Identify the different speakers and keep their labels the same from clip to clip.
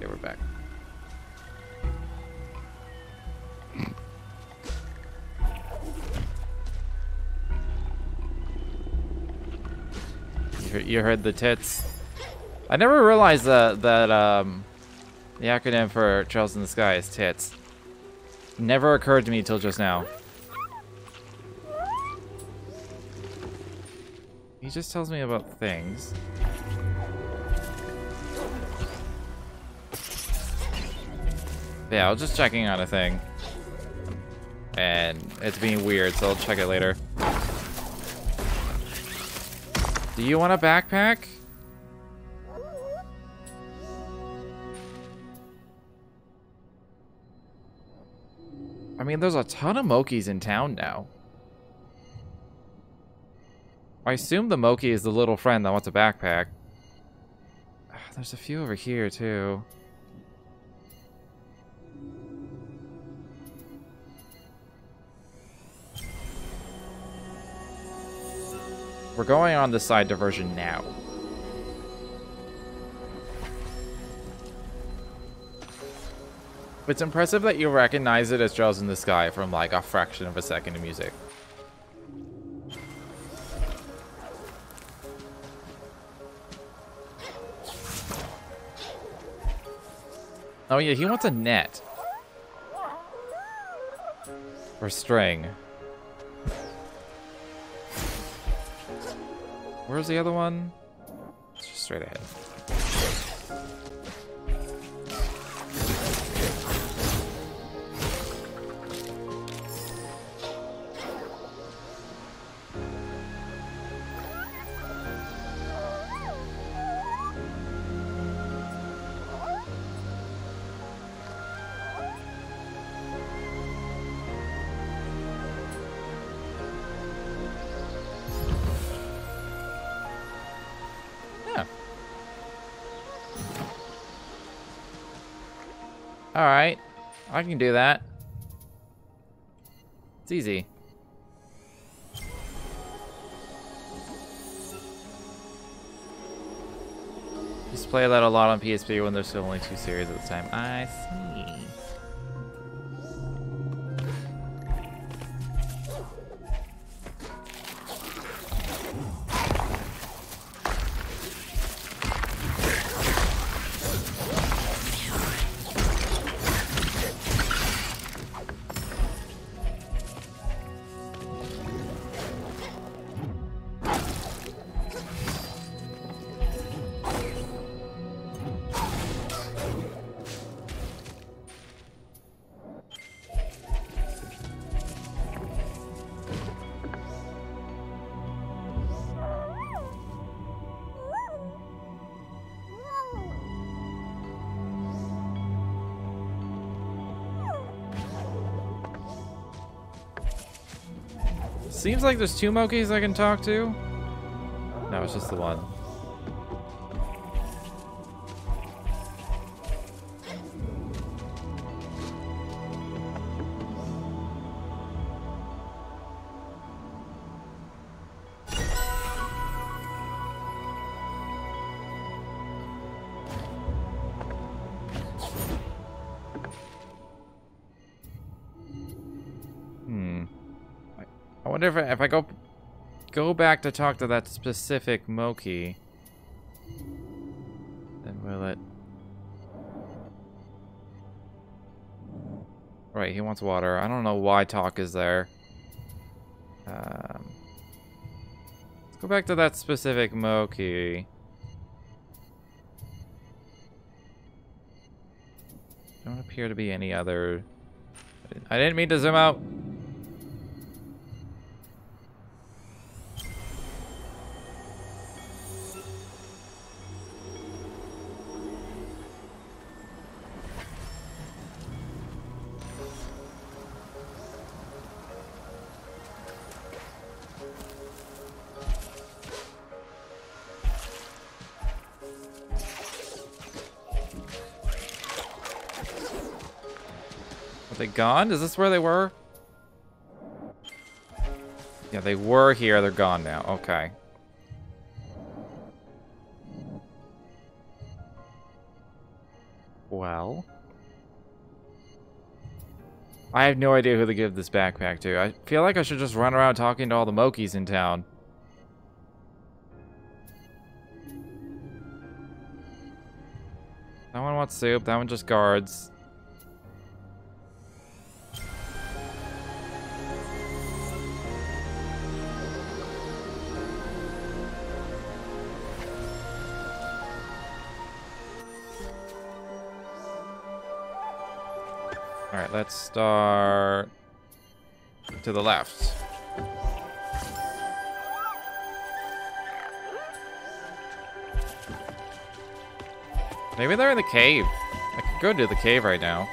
Speaker 1: Okay, we're back. You heard the tits. I never realized that the acronym for Trails in the Sky is tits. Never occurred to me till just now. He just tells me about things. Yeah, I was just checking on a thing. And it's being weird, so I'll check it later. Do you want a backpack? I mean, there's a ton of Mokis in town now. I assume the Moki is the little friend that wants a backpack. There's a few over here, too. We're going on the side diversion now. It's impressive that you recognize it as Trails in the Sky from like a fraction of a second of music. Oh yeah, he wants a net. Or string. Where's the other one? It's just straight ahead. Alright, I can do that. It's easy. Used to play that a lot on PSP when there's still only 2 series at the time. I see. Seems like there's 2 Mokis I can talk to. No, it's just the one. I wonder if I go back to talk to that specific Moki, then will it? Right, he wants water. I don't know why talk is there. Let's go back to that specific Moki. Don't appear to be any other. I didn't mean to zoom out. Are they gone? Is this where they were? Yeah, they were here. They're gone now. Okay. Well. I have no idea who to give this backpack to. I feel like I should just run around talking to all the Mokies in town. That one wants soup, that one just guards. Alright, let's start to the left. Maybe they're in the cave. I could go to the cave right now.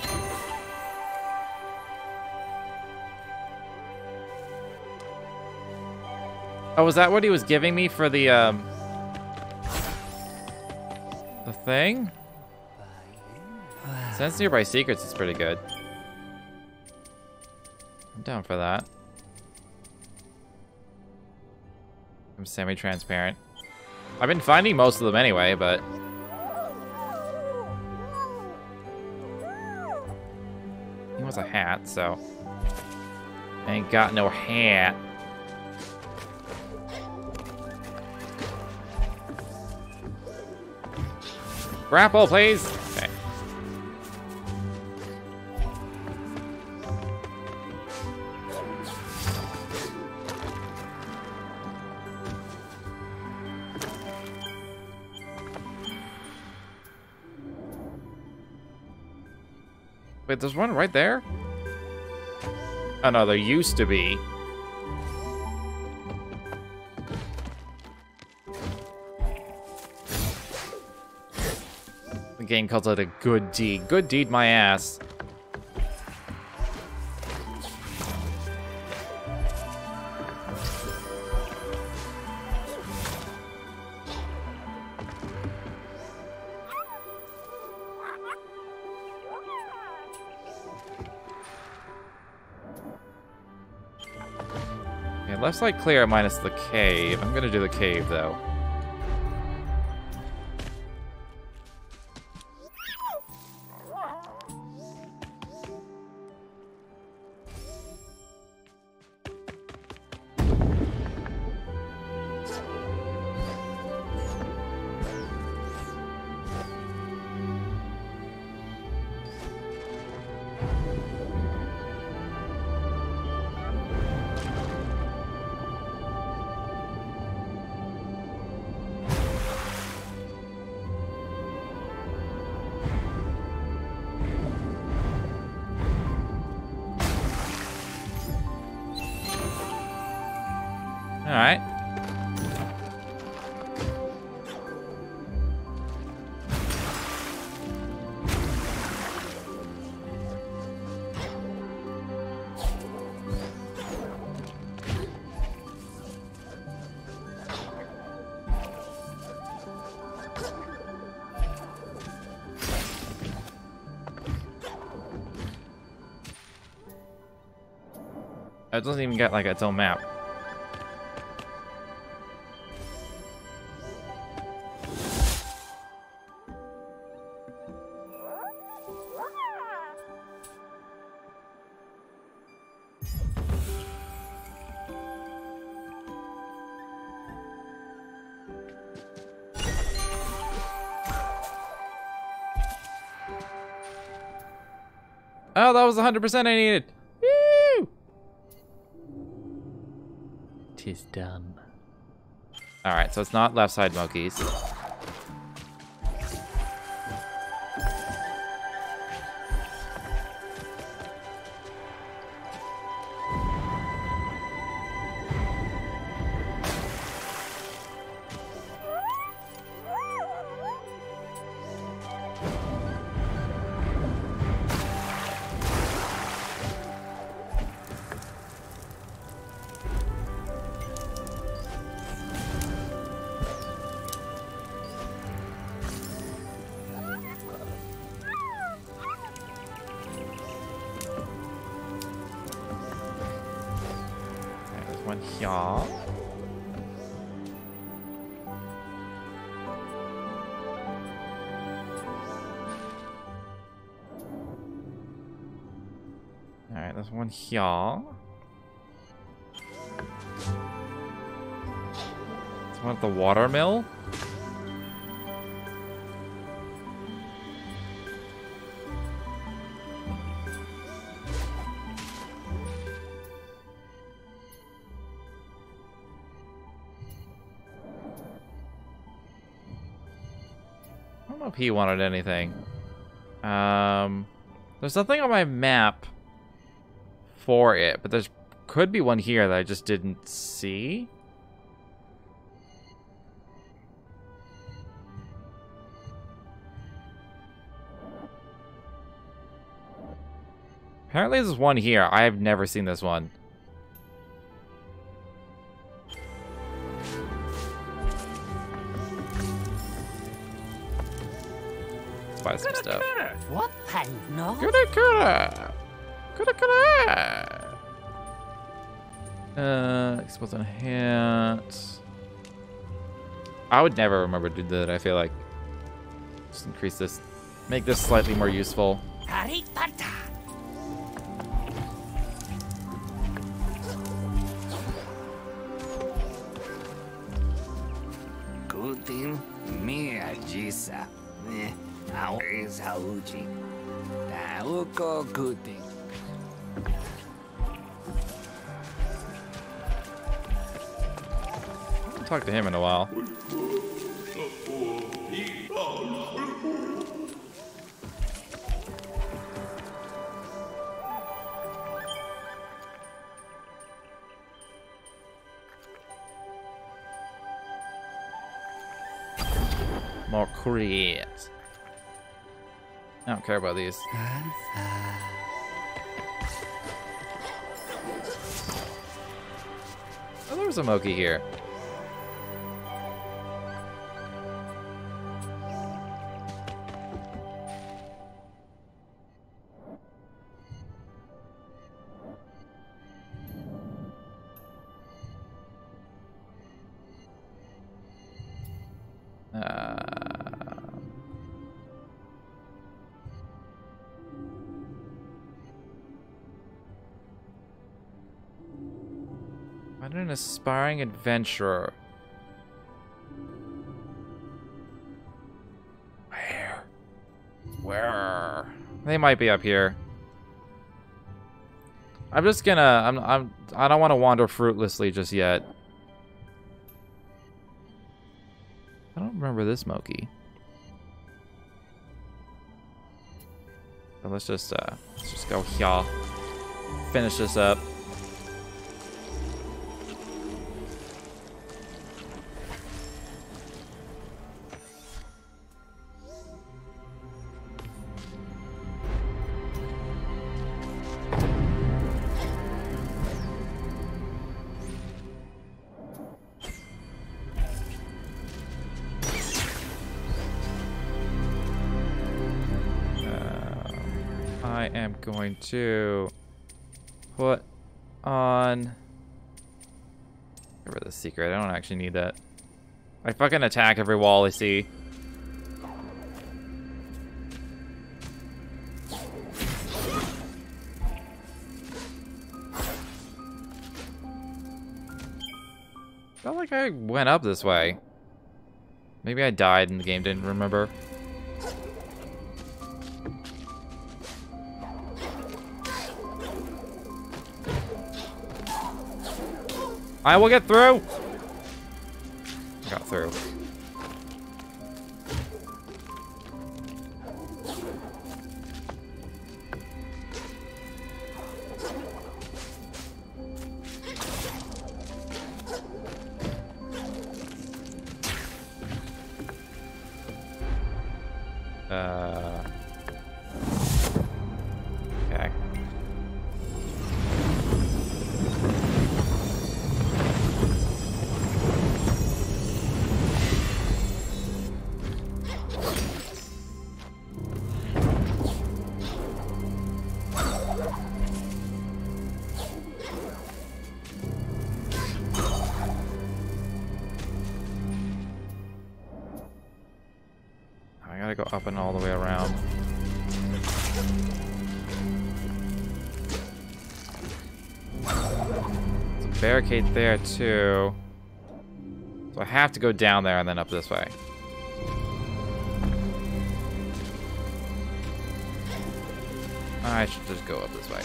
Speaker 1: Oh, was that what he was giving me for the thing? Sense nearby secrets is pretty good. I'm down for that. I'm semi-transparent. I've been finding most of them anyway, but... He wants a hat, so... I ain't got no hat. Grapple, please! Okay. Wait, there's one right there? Oh no, there used to be. The game calls it a good deed. Good deed, my ass. Okay, left side clear minus the cave. I'm gonna do the cave though. Alright. It doesn't even get like its own map. Oh, that was 100% I needed. Woo! Tis done. Alright, so it's not left side Mokies. One here. Alright, there's one here. There's one at the water mill. I don't know if he wanted anything. There's nothing on my map for it, but there's could be one here that I just didn't see. Apparently there's one here. I have never seen this one. Let's buy some stuff.
Speaker 2: What no?
Speaker 1: Exposed on hat. I would never remember to do that, I feel like. Just increase this. Make this slightly more useful.
Speaker 2: Kutin mia jisa. Now is hauji. Tauko kutin.
Speaker 1: I'll talk to him in a while. More crates. I don't care about these. Oh, there was a Moki here. Find an aspiring adventurer. Where? They might be up here. I'm just gonna. I don't want to wander fruitlessly just yet. I don't remember this Moki. So let's just go here. Finish this up. I am going to put on... Get rid of the secret. I don't actually need that. I fucking attack every wall I see. Felt like I went up this way. Maybe I died and the game didn't remember. I will get through. Got through. Okay. I gotta go up and all the way around. barricade there too. So I have to go down there and then up this way. I should just go up this way.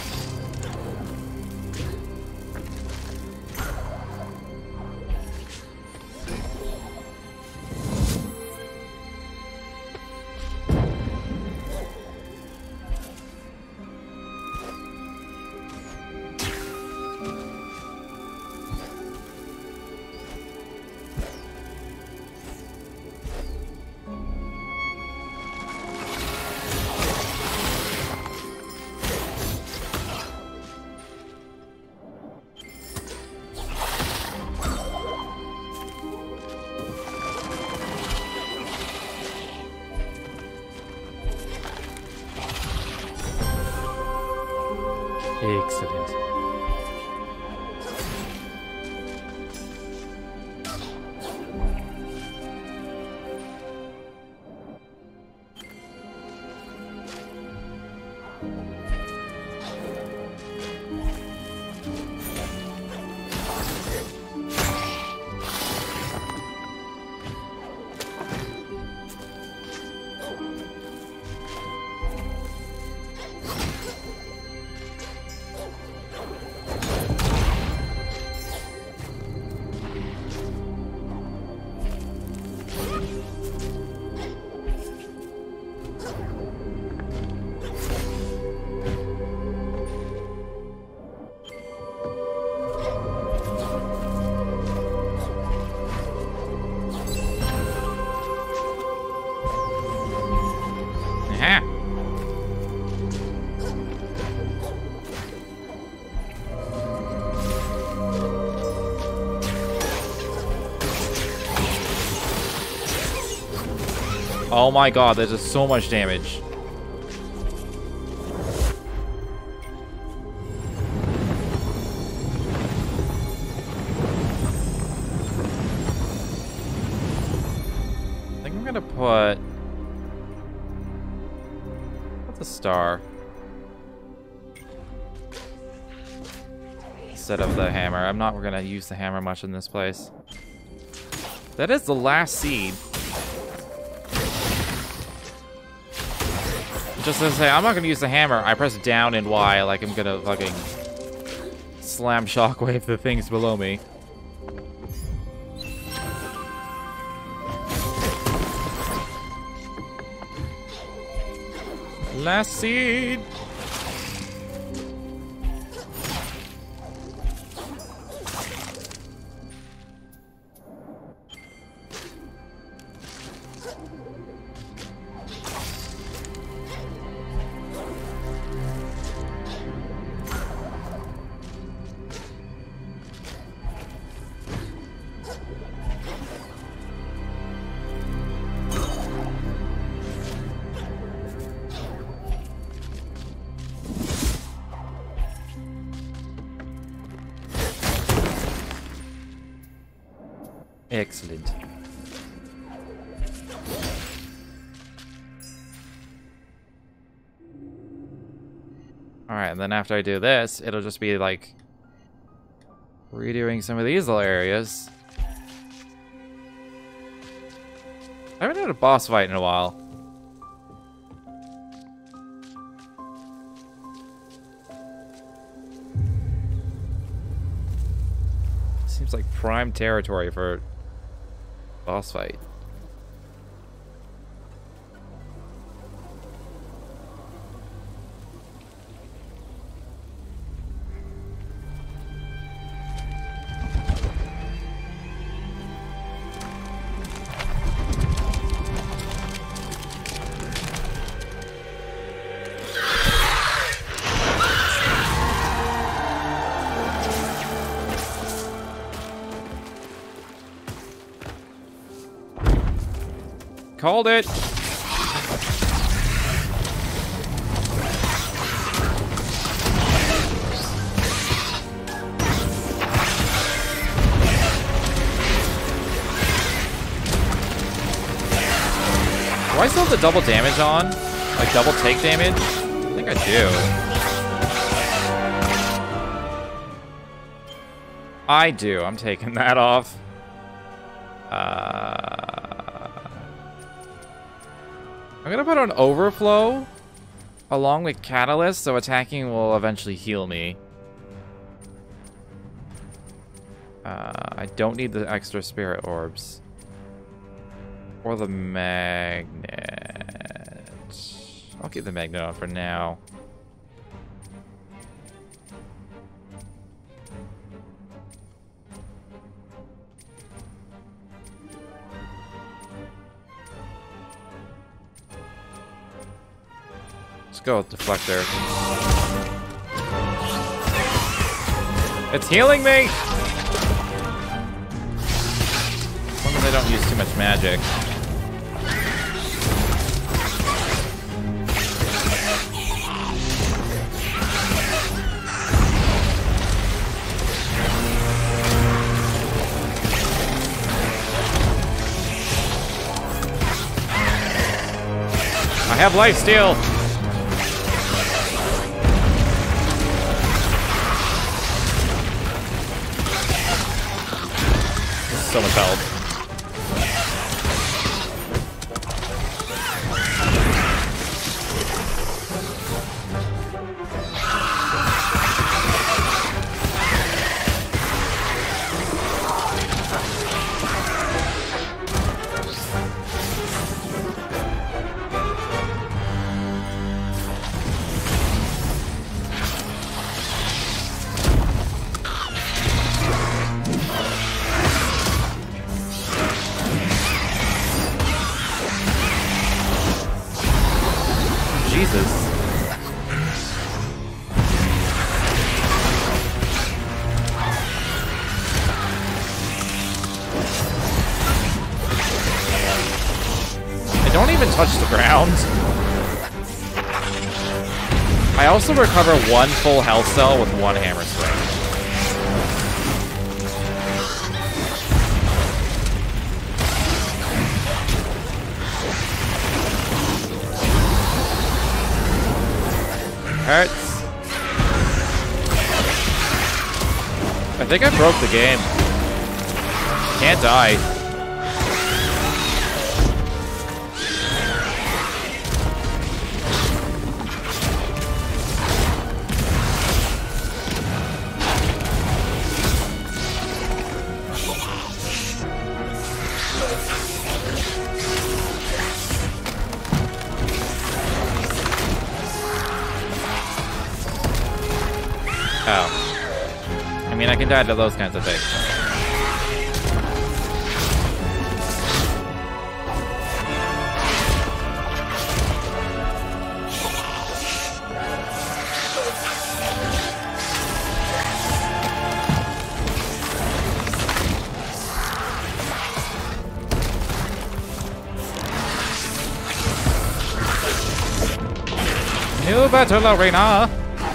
Speaker 1: Excellent. Oh my god, there's just so much damage. I think I'm gonna put... what's a star? Instead of the hammer. I'm not gonna use the hammer much in this place. That is the last seed. Just to say, I'm not gonna use the hammer. I press down and Y like I'm gonna fucking slam shockwave the things below me. Last seed. Excellent. Alright, and then after I do this, it'll just be like redoing some of these little areas. I haven't had a boss fight in a while. Seems like prime territory for boss fight. Called it. Do I still have the double damage on? Like double take damage? I think I do. I do. I'm taking that off. I'm gonna put on Overflow along with Catalyst, so attacking will eventually heal me. I don't need the extra Spirit Orbs. Or the Magnet. I'll keep the Magnet on for now. Let's go with Deflector. It's healing me! As long as I don't use too much magic. I have lifesteal! So much health. Jesus. I don't even touch the ground. I also recover one full health cell with one hammer swing. Hurts. I think I broke the game. Can't die. Oh. I mean, I can die to those kinds of things. New battle arena!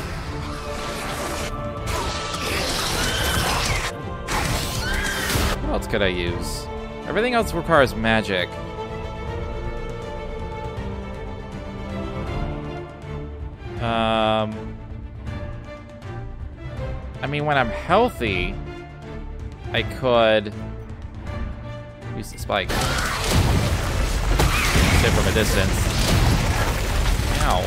Speaker 1: What else could I use? Everything else requires magic. I mean, when I'm healthy, I could use the spike. Hit from a distance. Ow.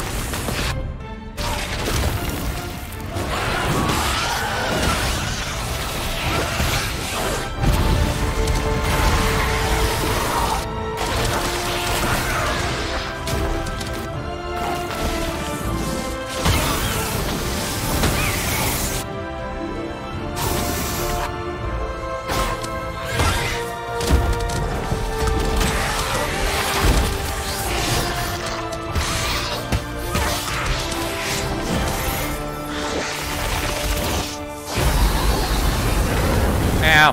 Speaker 1: Ow.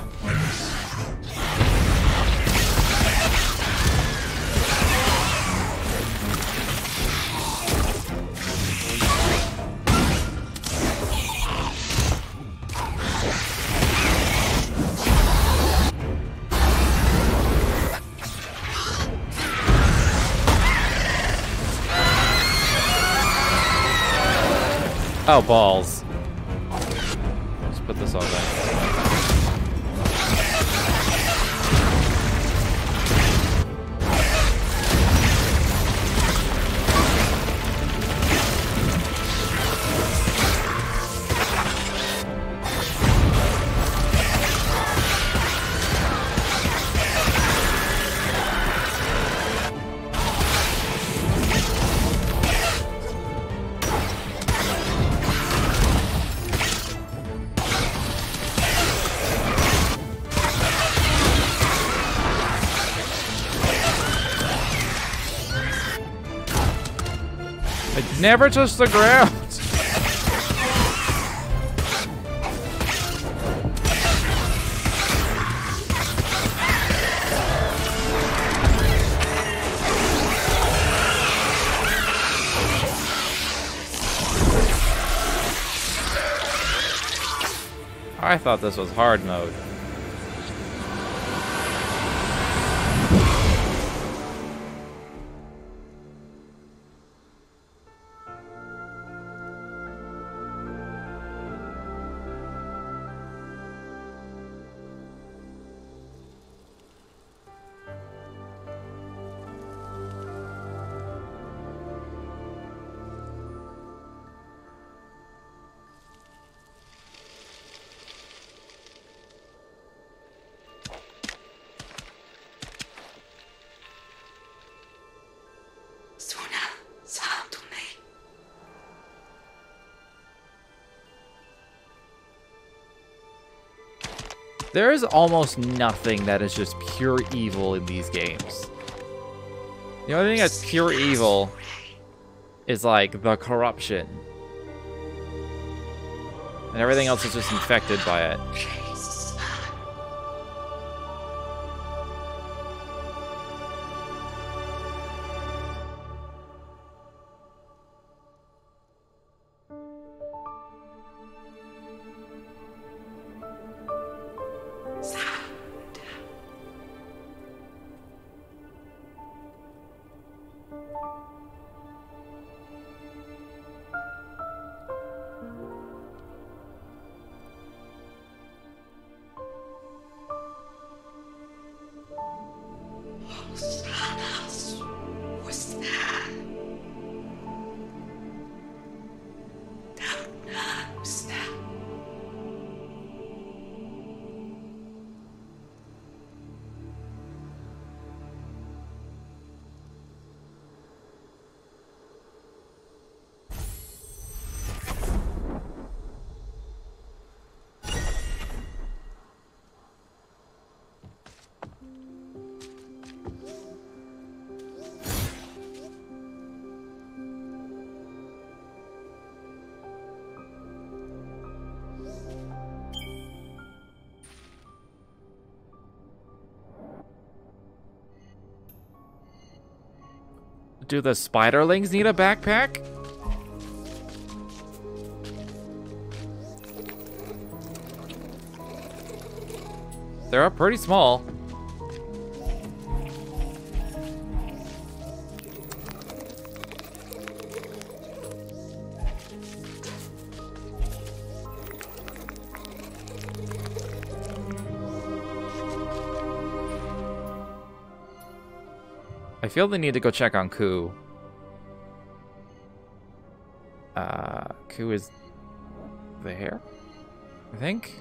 Speaker 1: Oh, balls. Let's put this all back. I never touched the ground. I thought this was hard mode. There is almost nothing that is just pure evil in these games. The only thing that's pure evil is like the corruption. And everything else is just infected by it. Do the spiderlings need a backpack? They're pretty small. I feel the need to go check on Ku. Ku is there, I think.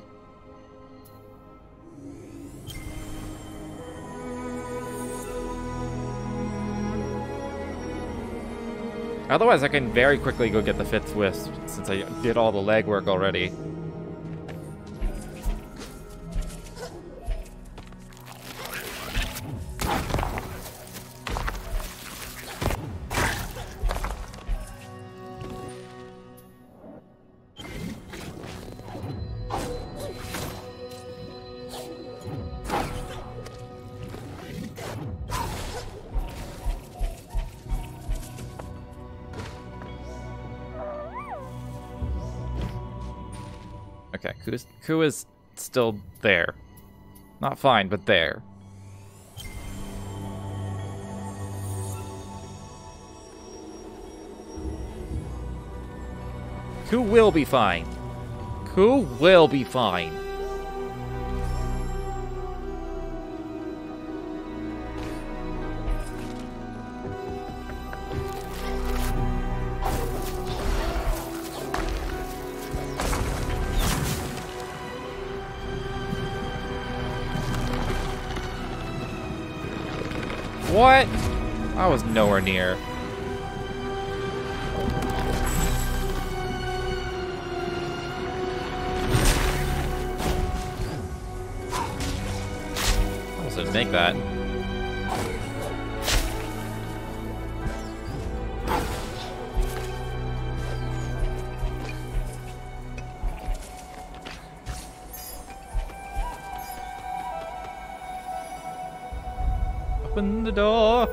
Speaker 1: Otherwise, I can very quickly go get the 5th Wisp, since I did all the legwork already. Okay, Ku is still there. Not fine, but there. Ku will be fine. Ku will be fine. What? I was nowhere near. Almost didn't make that. Open the door.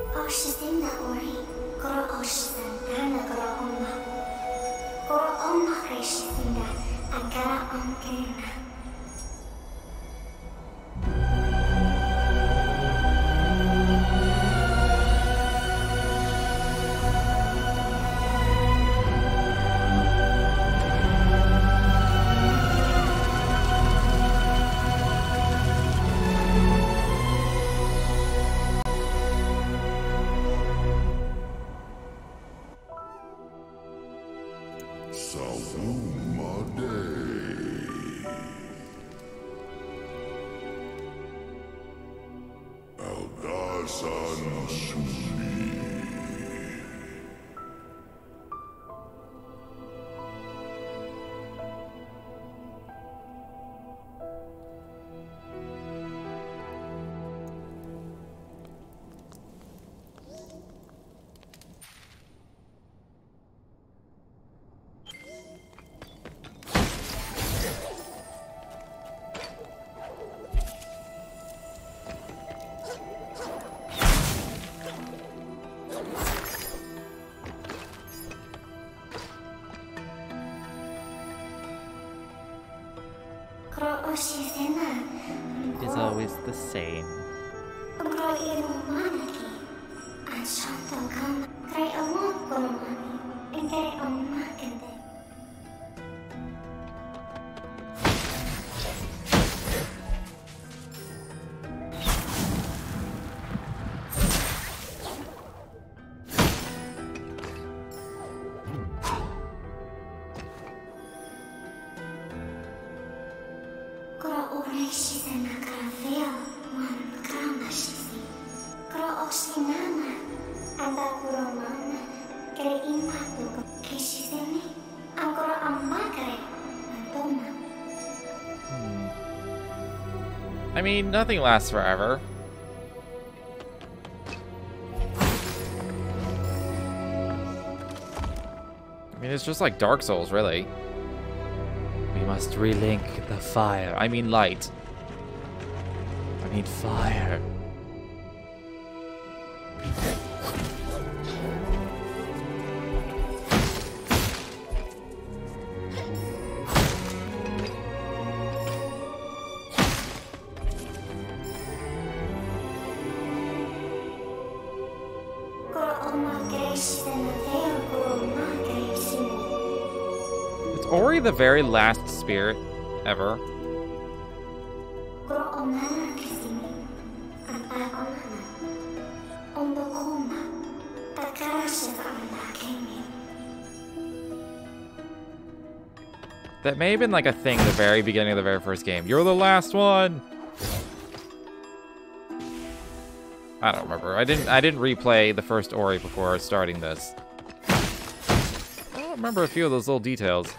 Speaker 1: Is always the same. I mean, nothing lasts forever. I mean, it's just like Dark Souls, really. We must relink the fire. I mean light. I mean fire. Is Ori the very last spirit ever? That may have been like a thing at the very beginning of the very first game. You're the last one! I don't remember. I didn't replay the first Ori before starting this. I don't remember a few of those little details.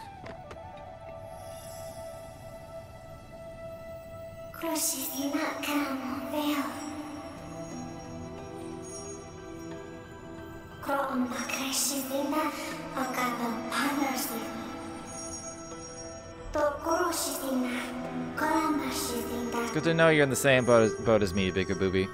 Speaker 1: It's good to know you're in the same boat as me, Bigga Booby.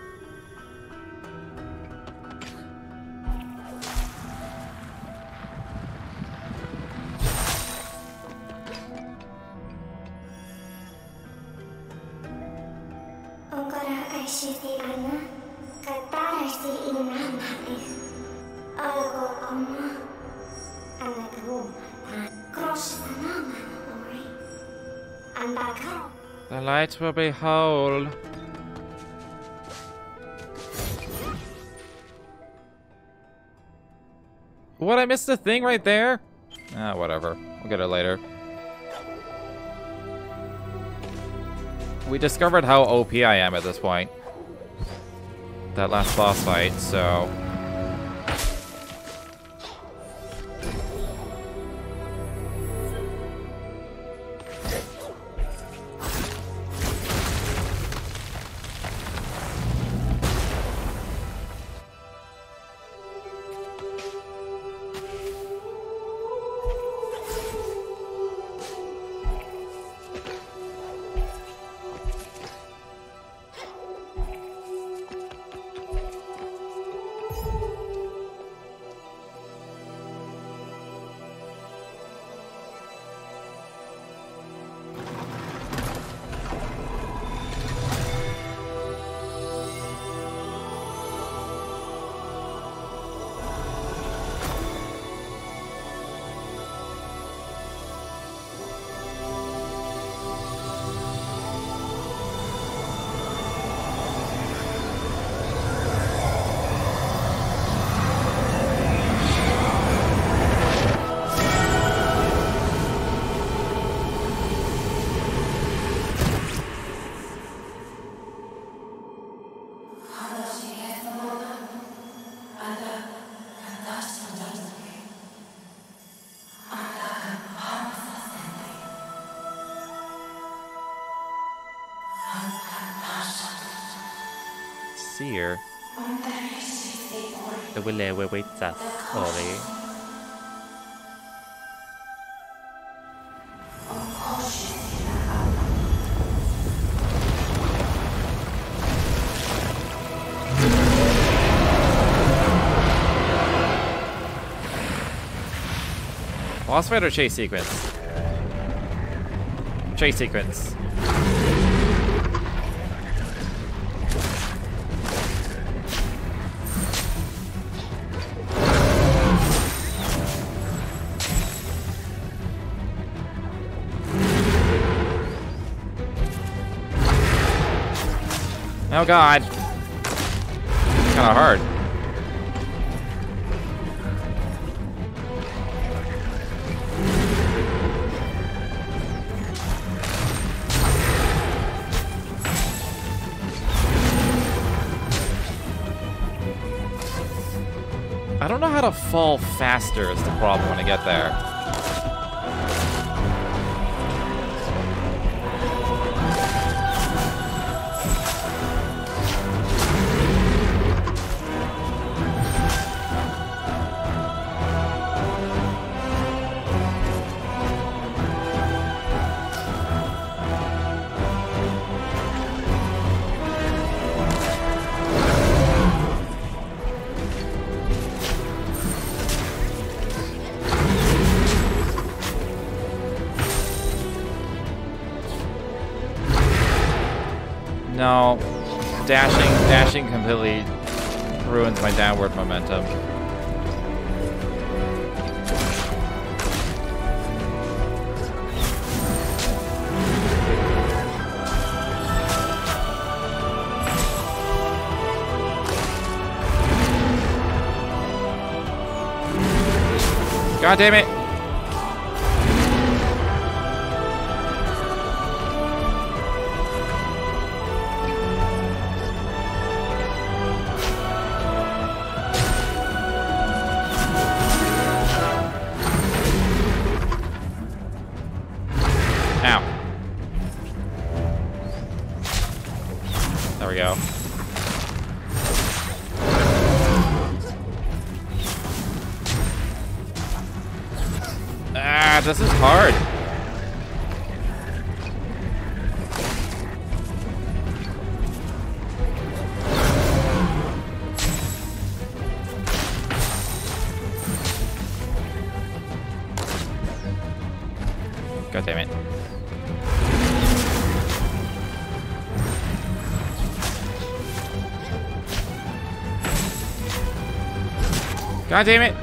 Speaker 1: The light will be whole. What, I missed a thing right there? Ah, whatever. We'll get it later. We discovered how OP I am at this point. That last boss fight, so... see her. The willow waits us. Sorry. Boss fight or chase sequence? Chase sequence. Oh god. Kinda hard. I don't know how to fall faster is the problem when I get there. No, dashing completely ruins my downward momentum. God damn it! Go. Ah, this is hard. God damn it. God damn it!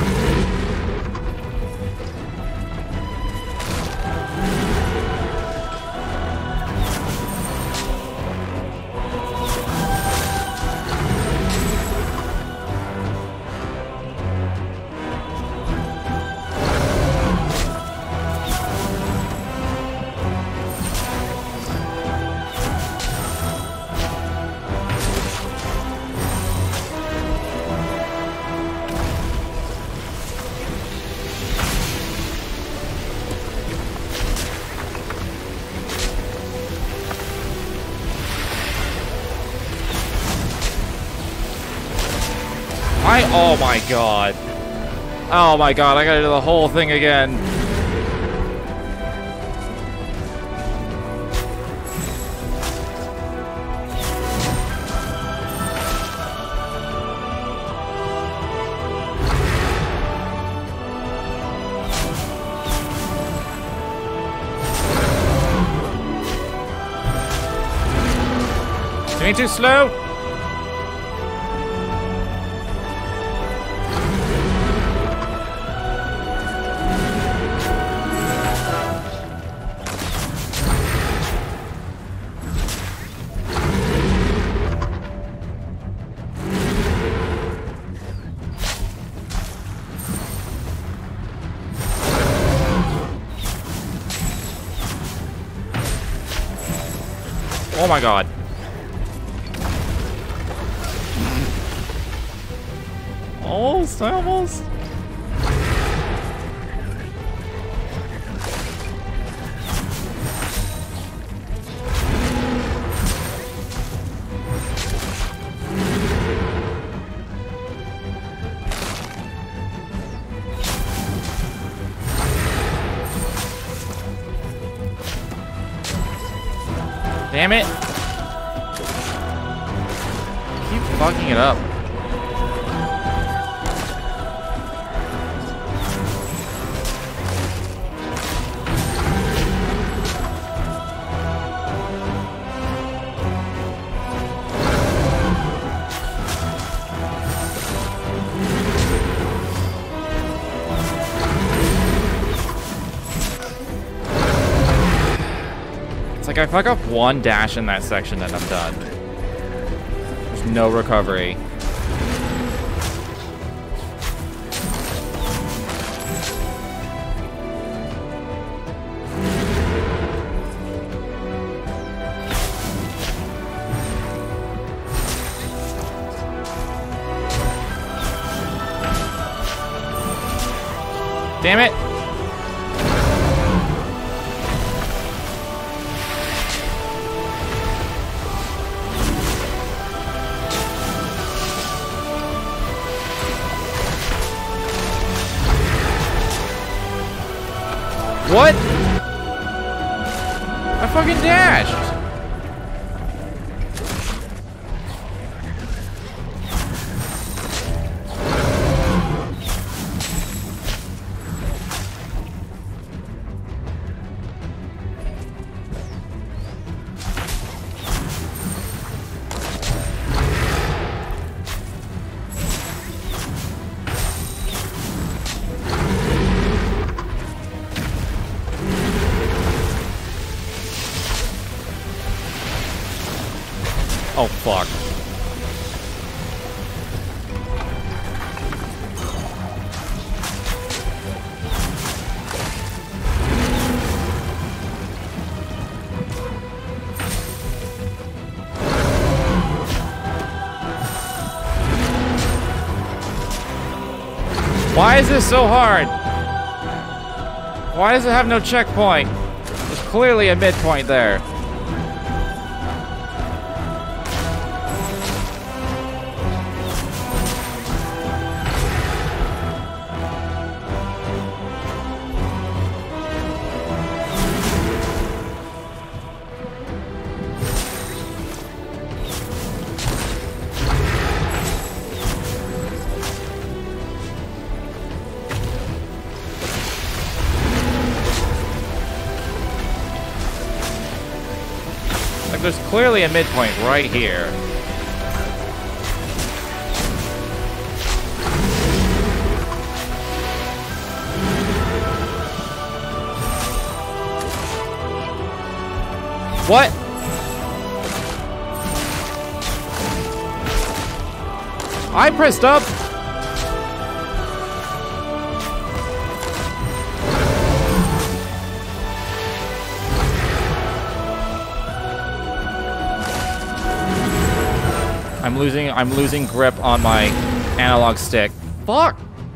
Speaker 1: Oh my god. Oh my god, I gotta do the whole thing again. Doing too slow? Oh my god. Almost. Damn it! Keep fucking it up. Like, I fuck up one dash in that section and I'm done. There's no recovery. Damn it! What? I fucking dashed. Oh, fuck. Why is this so hard? Why does it have no checkpoint? There's clearly a midpoint there. There's clearly a midpoint right here. What? I pressed up. I'm losing grip on my analog stick. Fuck!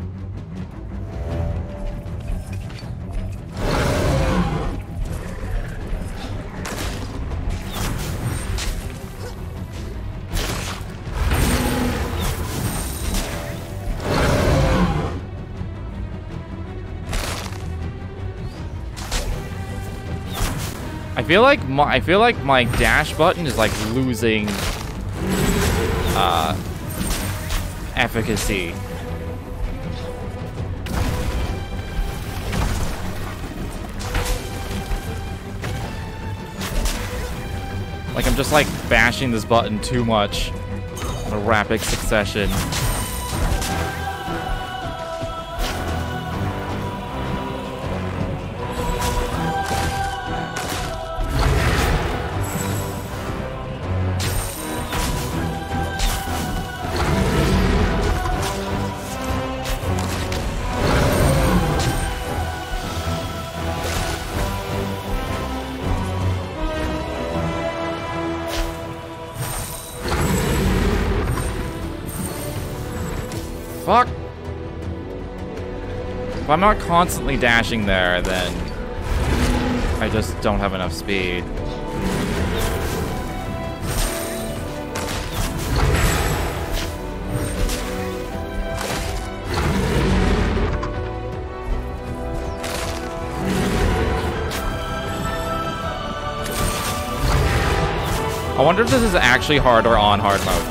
Speaker 1: I feel like my dash button is like losing efficacy. Like I'm just like bashing this button too much in a rapid succession. Fuck! If I'm not constantly dashing there, then I just don't have enough speed. wonder if this is actually hard or on hard mode.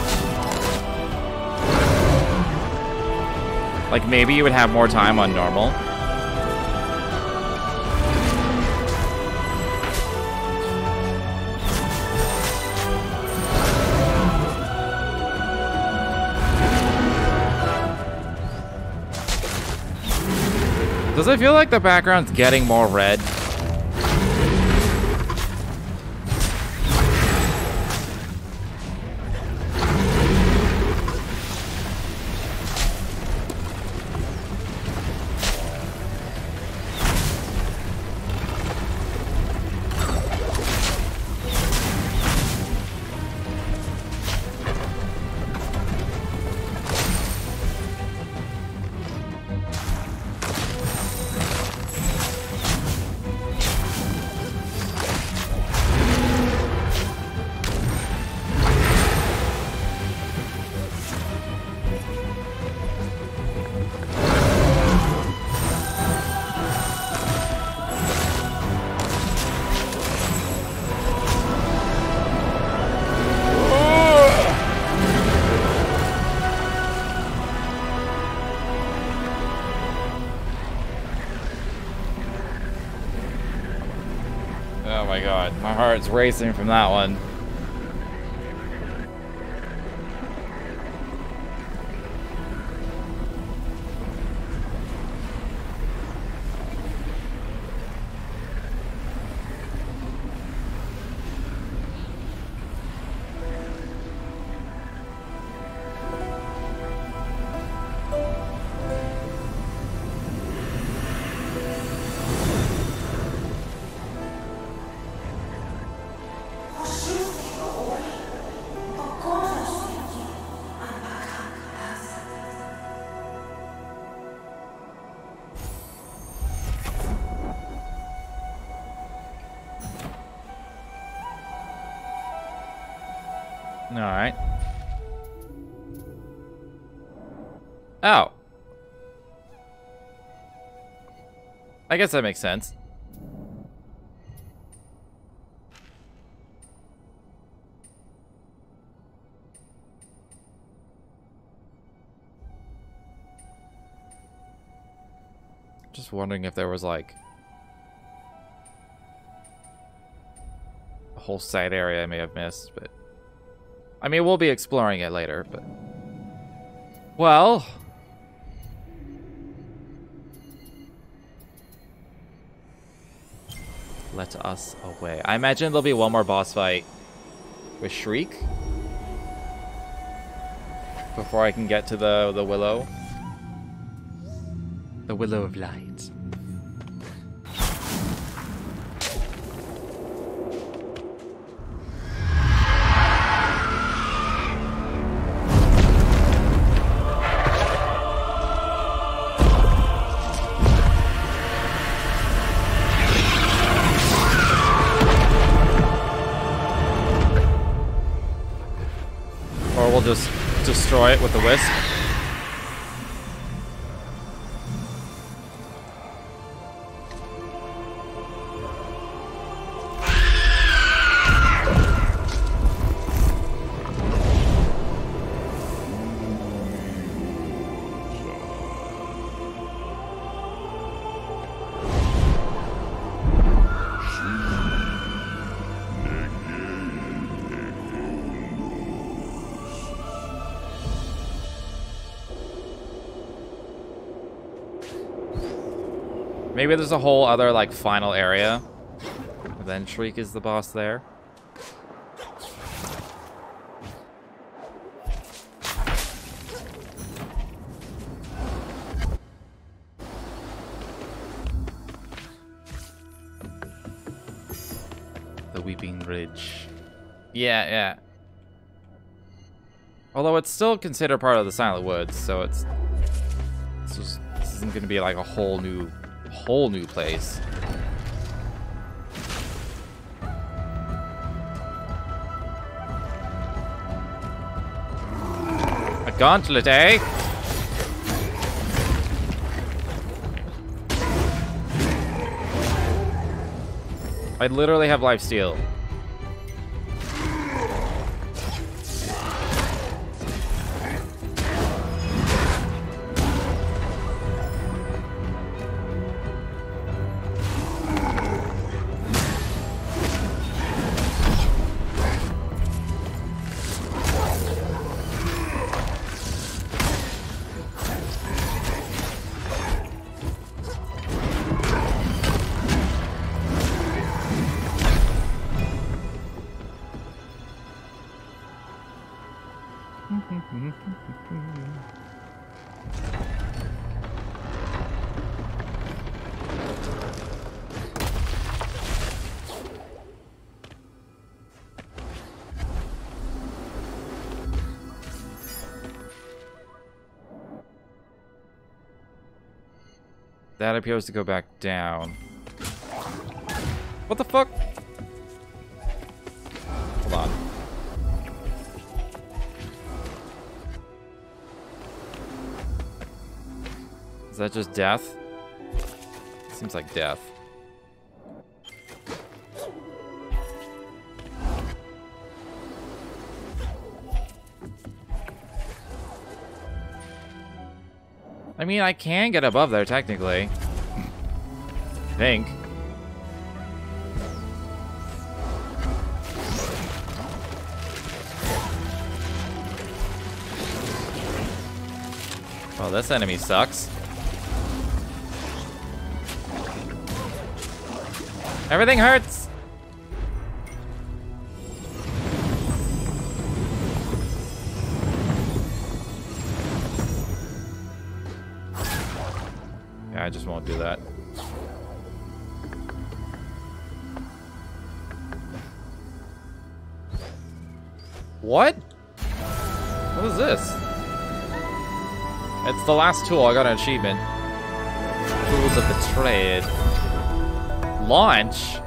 Speaker 1: Like, maybe you would have more time on normal. Does it feel like the background's getting more red? Oh my god, my heart's racing from that one. Alright. Oh. I guess that makes sense. Just wondering if there was like a whole side area I may have missed, but I mean, we'll be exploring it later, but... Well... Let us away. I imagine there'll be one more boss fight with Shriek before I can get to the Willow. The Willow of Light. We'll just destroy it with the Wisp. Maybe there's a whole other, like, final area. And then Shriek is the boss there. The Weeping Ridge. Yeah, yeah. Although it's still considered part of the Silent Woods, so this isn't going to be like a whole new place. A gauntlet, eh? I literally have lifesteal. That appears to go back down. What the fuck? Hold on. Is that just death? Seems like death. I mean, I can get above there, technically. I think. Oh, this enemy sucks. Everything hurts! Yeah, I just won't do that. What? What is this? It's the last tool. I got an achievement. Tools of the trade. Launch?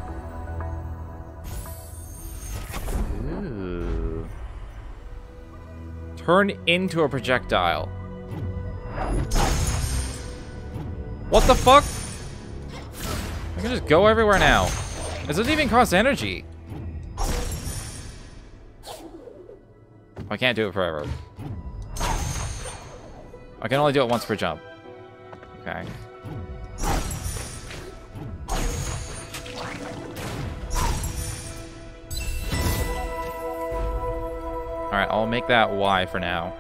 Speaker 1: Ooh. Turn into a projectile. What the fuck? I can just go everywhere now. Does it even cost energy? I can't do it forever. I can only do it once per jump. Okay. Alright, I'll make that Y for now.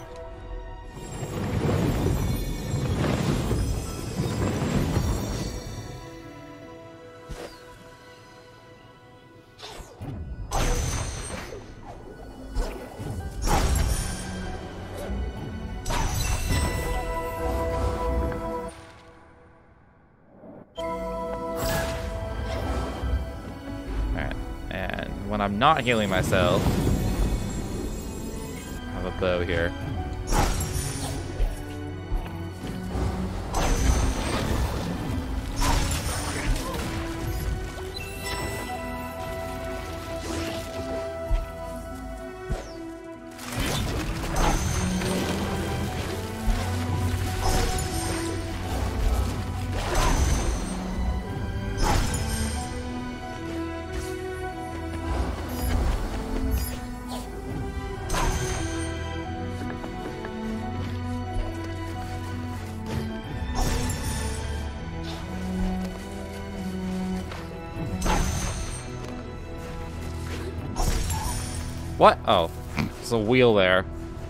Speaker 1: When I'm not healing myself, I have a bow here. What? Oh, there's a wheel there.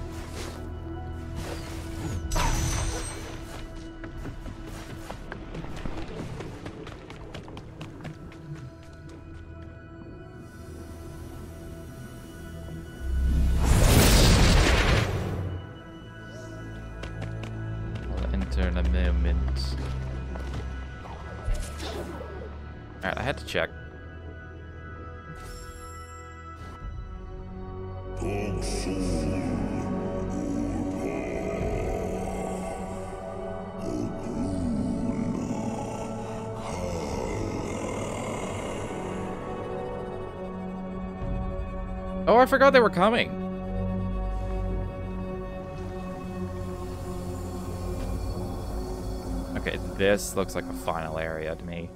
Speaker 1: I'll enter in a moment. Alright, I had to check. Oh, I forgot they were coming. Okay, this looks like a final area to me.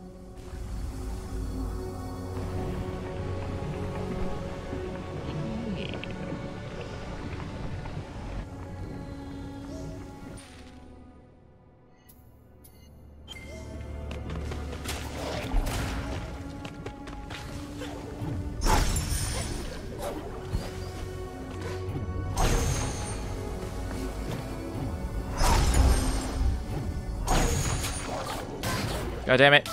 Speaker 1: God damn it.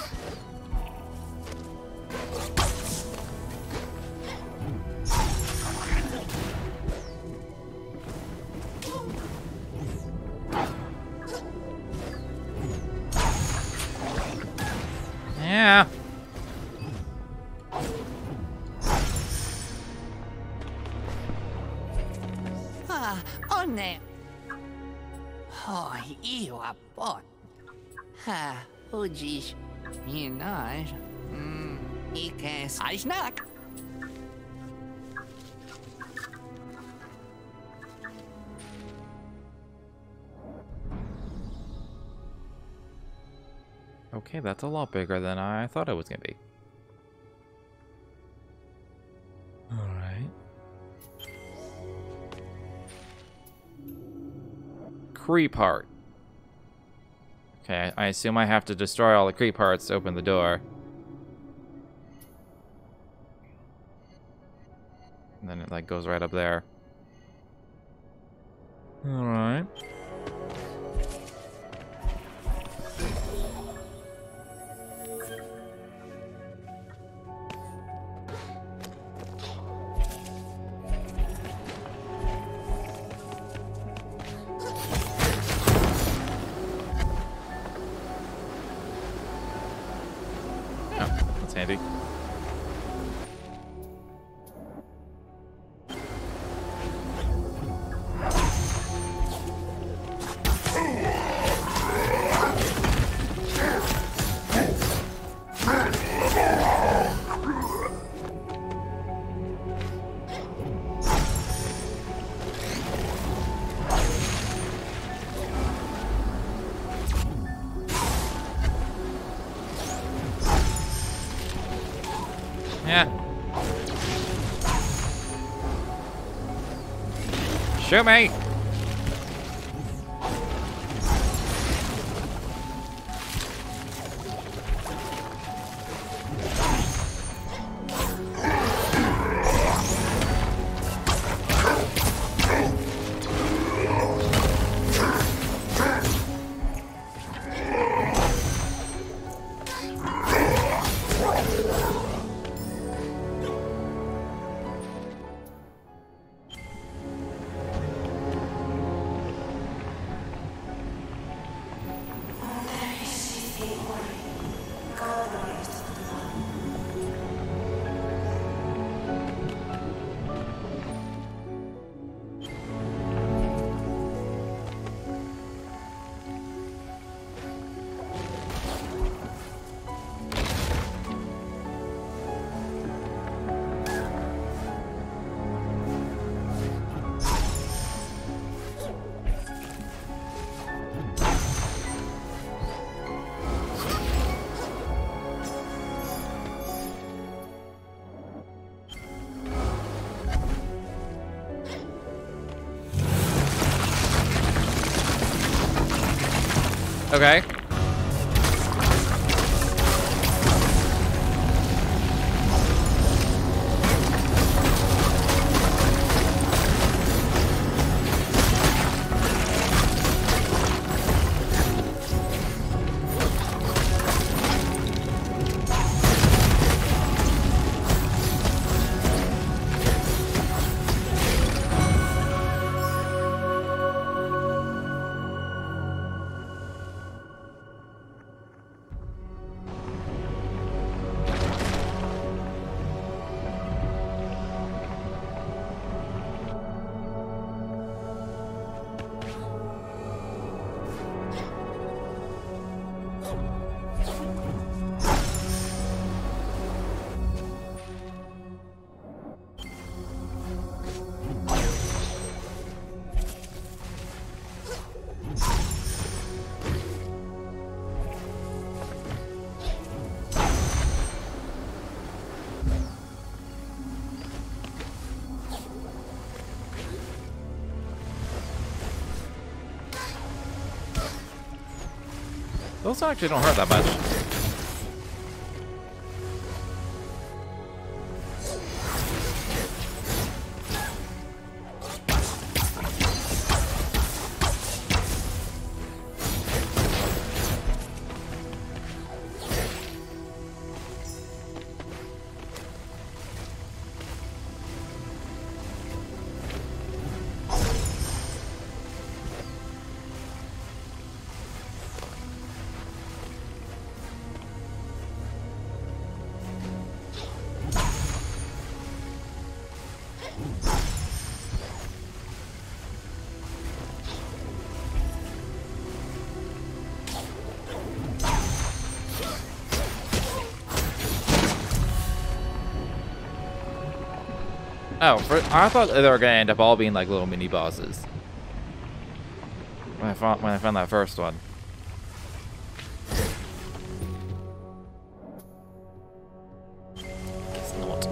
Speaker 1: Yeah.
Speaker 2: Ah, onne. Oh, iwa pot. Ha, oh geez. Nós. E quem sai snack?
Speaker 1: Okay, that's a lot bigger than I thought it was gonna be. Alright. Creep heart. Okay, I assume I have to destroy all the creep hearts to open the door. And then it like goes right up there. Alright. Handy. Yeah. Shoot me! Okay. Those actually don't hurt that much. Oh, I thought they were gonna end up all being like little mini bosses. When I found that first one. It's not.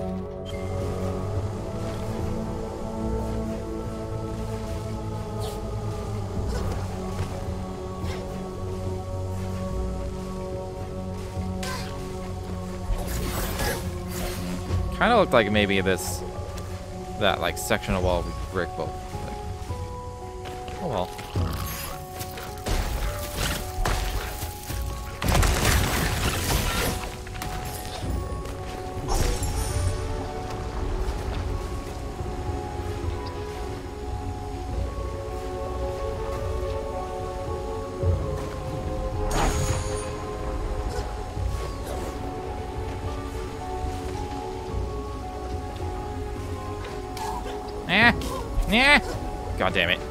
Speaker 1: Kind of looked like maybe that like section of wall with brick, but like, oh well. Yeah. God damn it.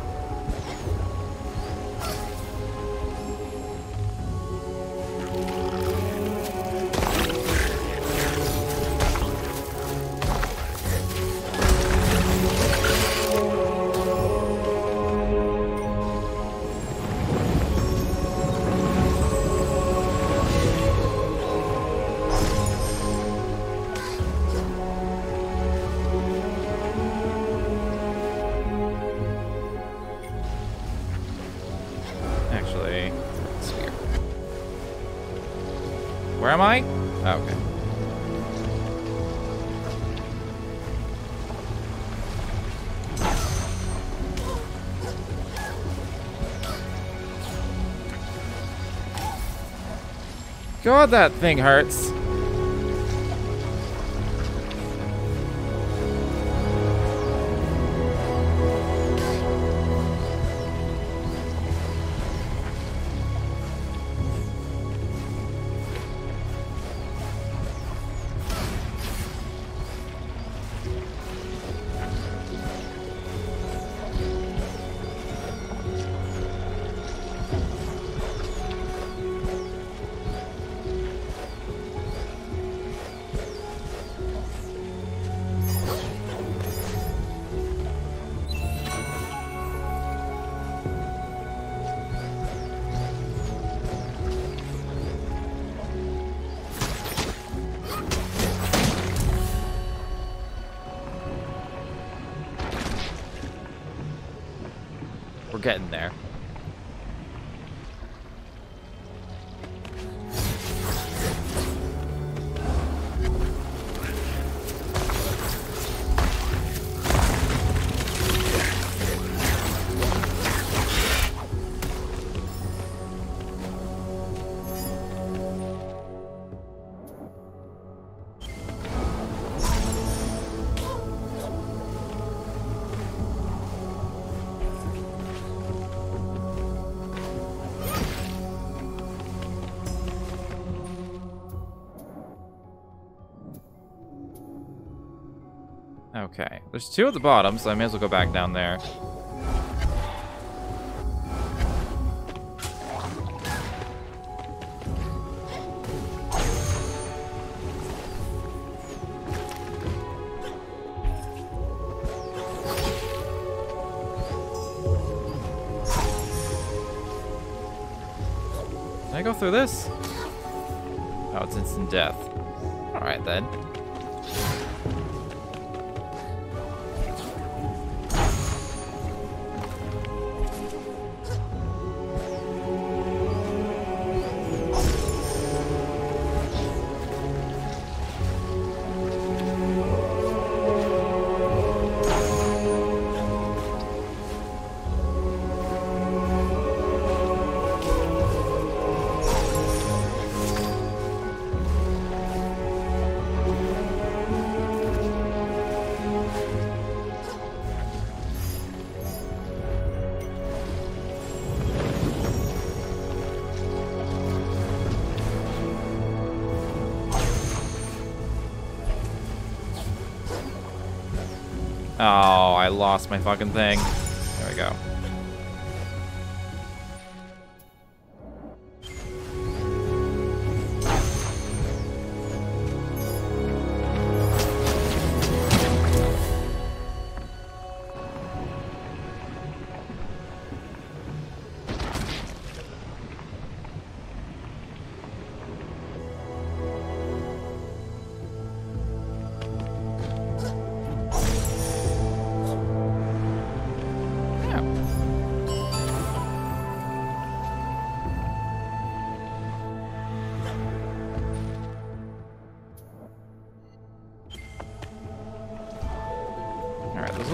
Speaker 1: Where am I? Oh, okay. God, that thing hurts. We're getting there. Okay, there's two at the bottom, so I may as well go back down there. Can I go through this? Oh, it's instant death. Alright then. Oh, I lost my fucking thing. There we go.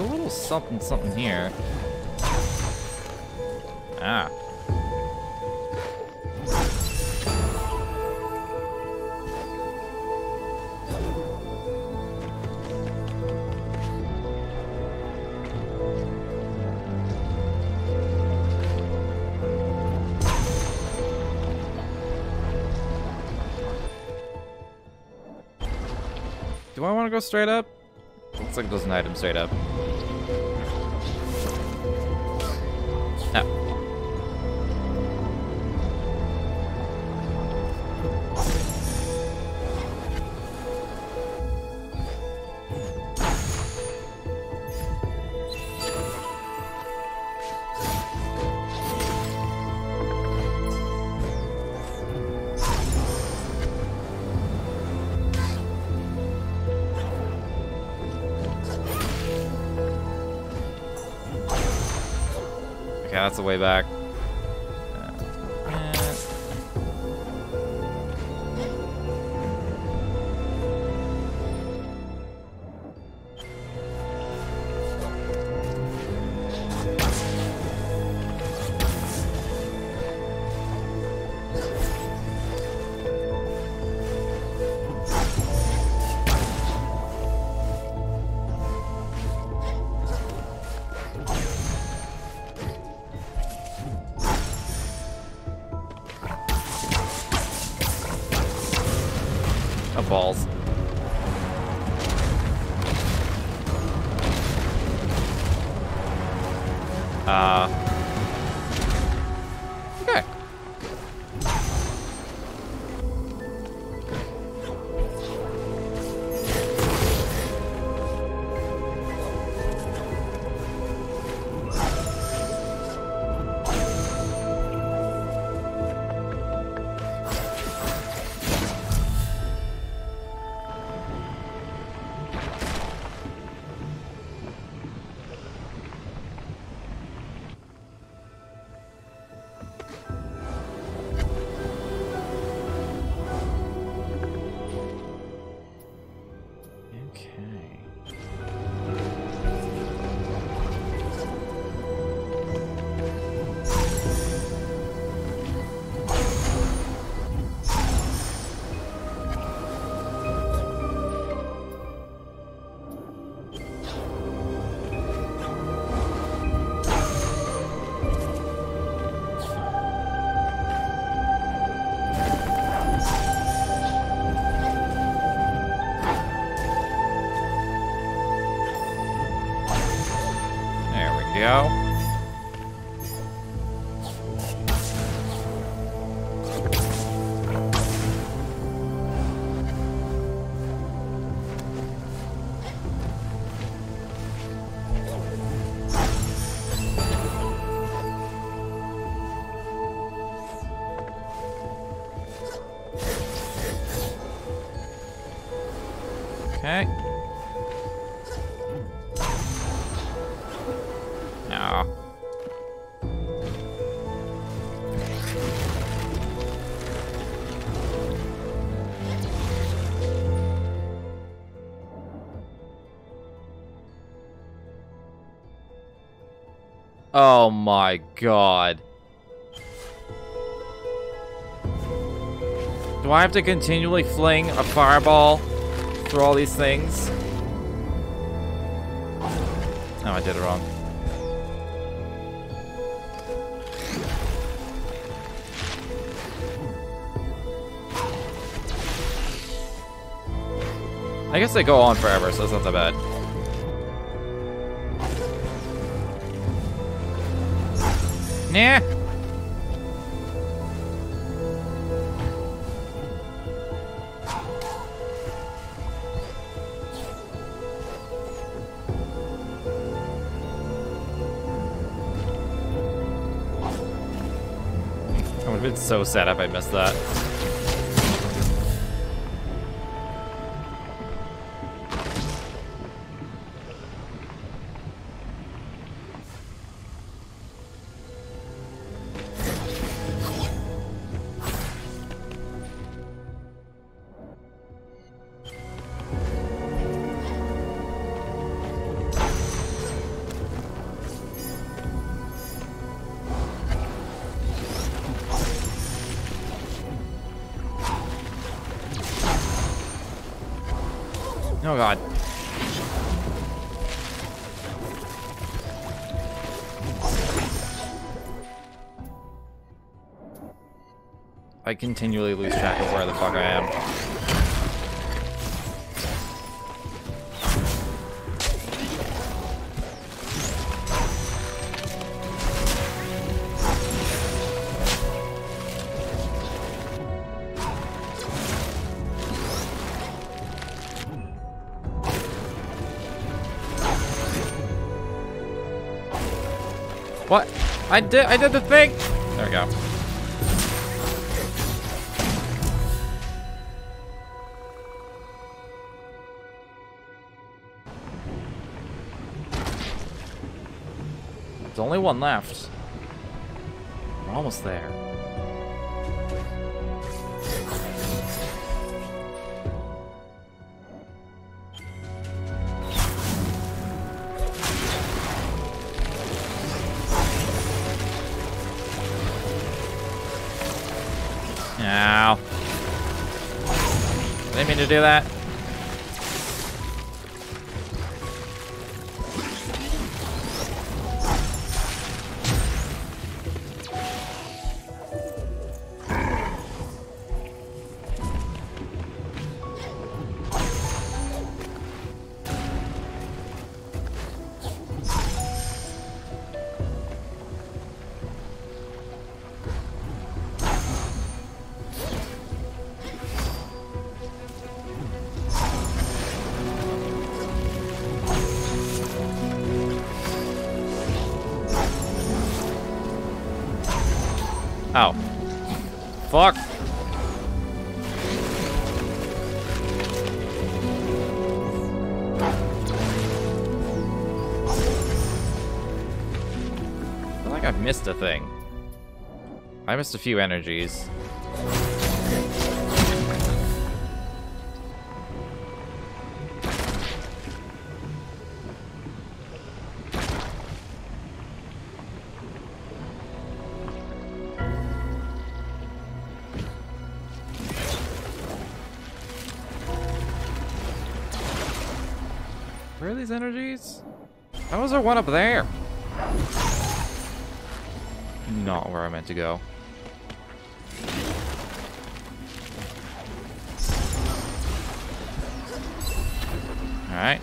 Speaker 1: a little something something here. Ah. Do I want to go straight up? Looks like there's an item straight up. No. Okay, that's the way back. Balls. Okay. Go. Okay. No. Oh my god. Do I have to continually fling a fireball through all these things? No, I did it wrong. I guess they go on forever, so it's not that bad. Nah. I would have been so sad if I missed that. Oh god. I continually lose track of where the fuck I am. What? I did the thing! There we go. There's only one left. We're almost there. Ow. Didn't mean to do that. Oh. Fuck. I feel like I've missed a thing. I missed a few energies. Where are these energies? How was there one up there? Not where I meant to go. Alright.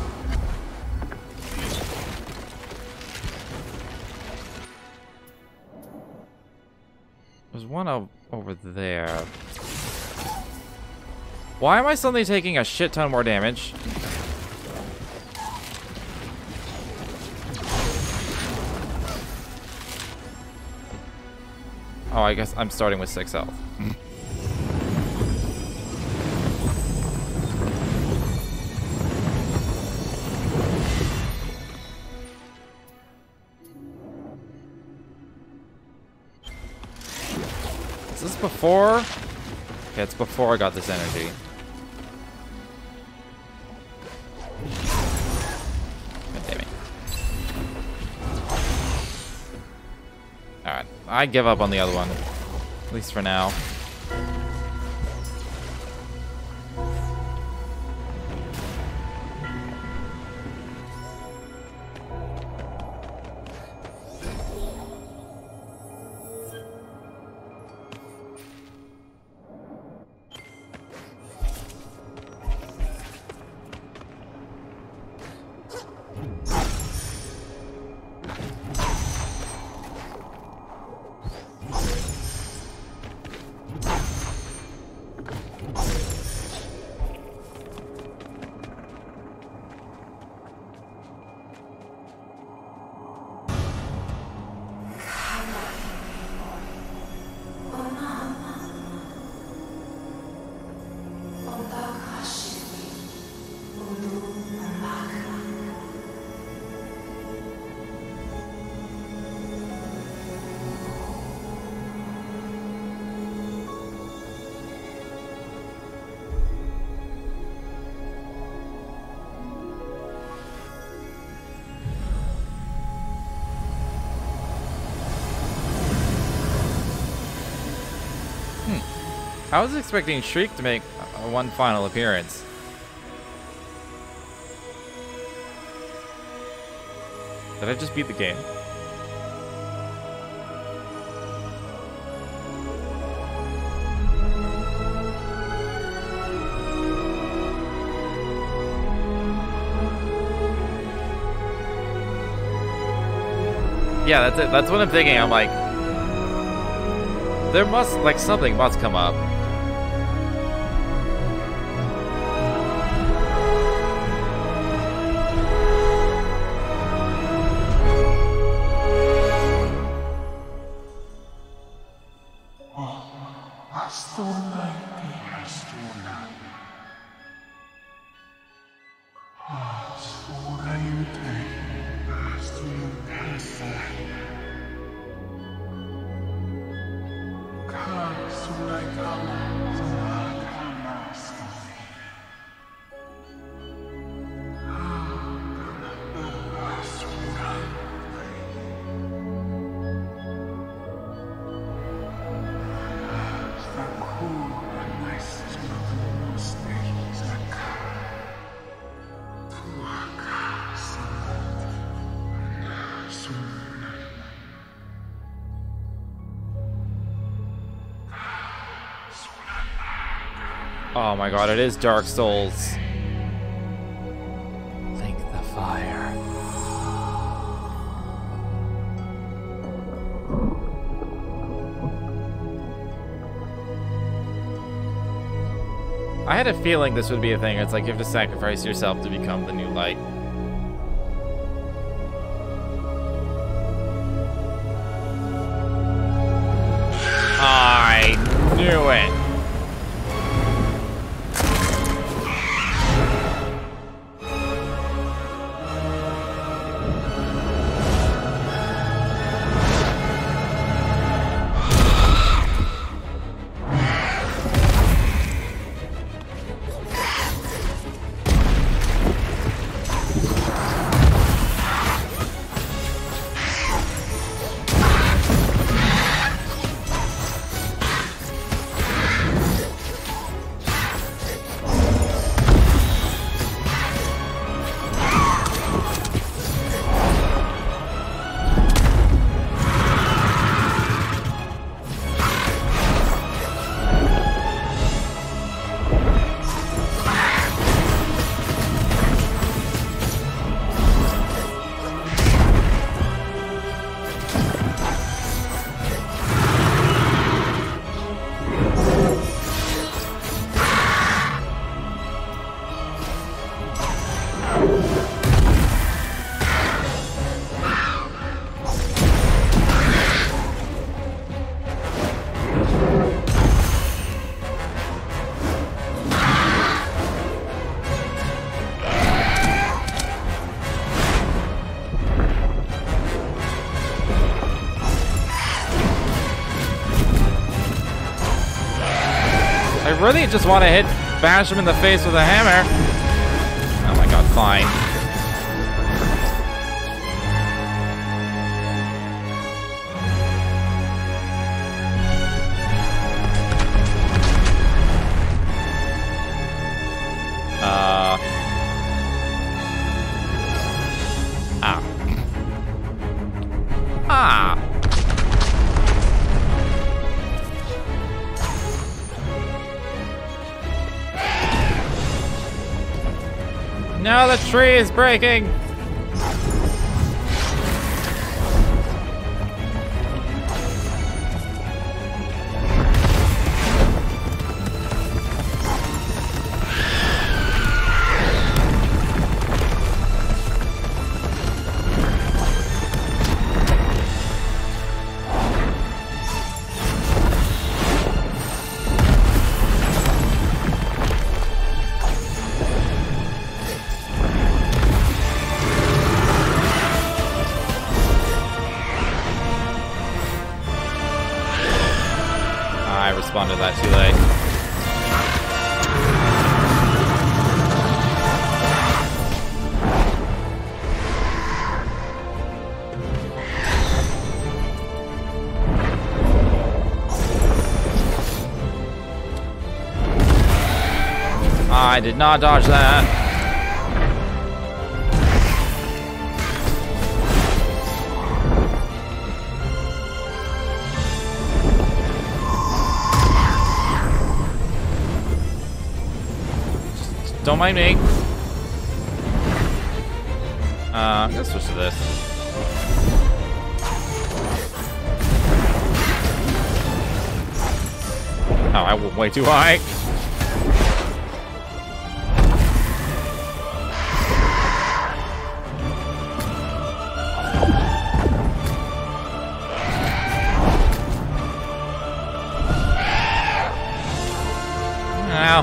Speaker 1: There's one over there. Why am I suddenly taking a shit ton more damage? Oh, I guess I'm starting with 6 health. Is this before? Okay, it's before I got this energy. God damn it. Alright, I give up on the other one. At least for now. I was expecting Shriek to make one final appearance. Did I just beat the game? Yeah, that's it. That's what I'm thinking. I'm like, there must, like, something must come up. Oh my god, it is Dark Souls. Link the fire. I had a feeling this would be a thing. It's like you have to sacrifice yourself to become the new light. I knew it. I really just want to bash him in the face with a hammer. Oh my god, fine. Now the tree is breaking. I responded to that too late. I did not dodge that. don't mind me. I'm gonna switch to this. Oh, I went way too high. Ow.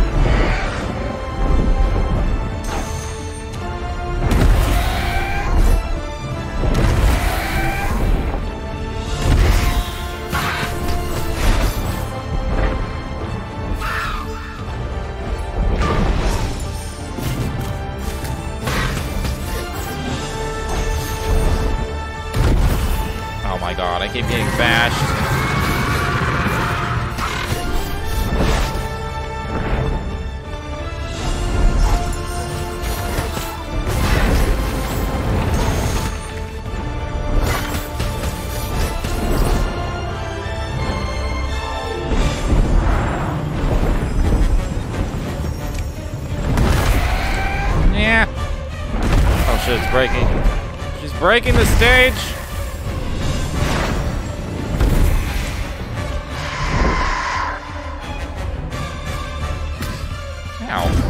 Speaker 1: Oh my god, I keep getting bashed. Yeah. Oh shit, it's breaking. She's breaking the stage. Ow.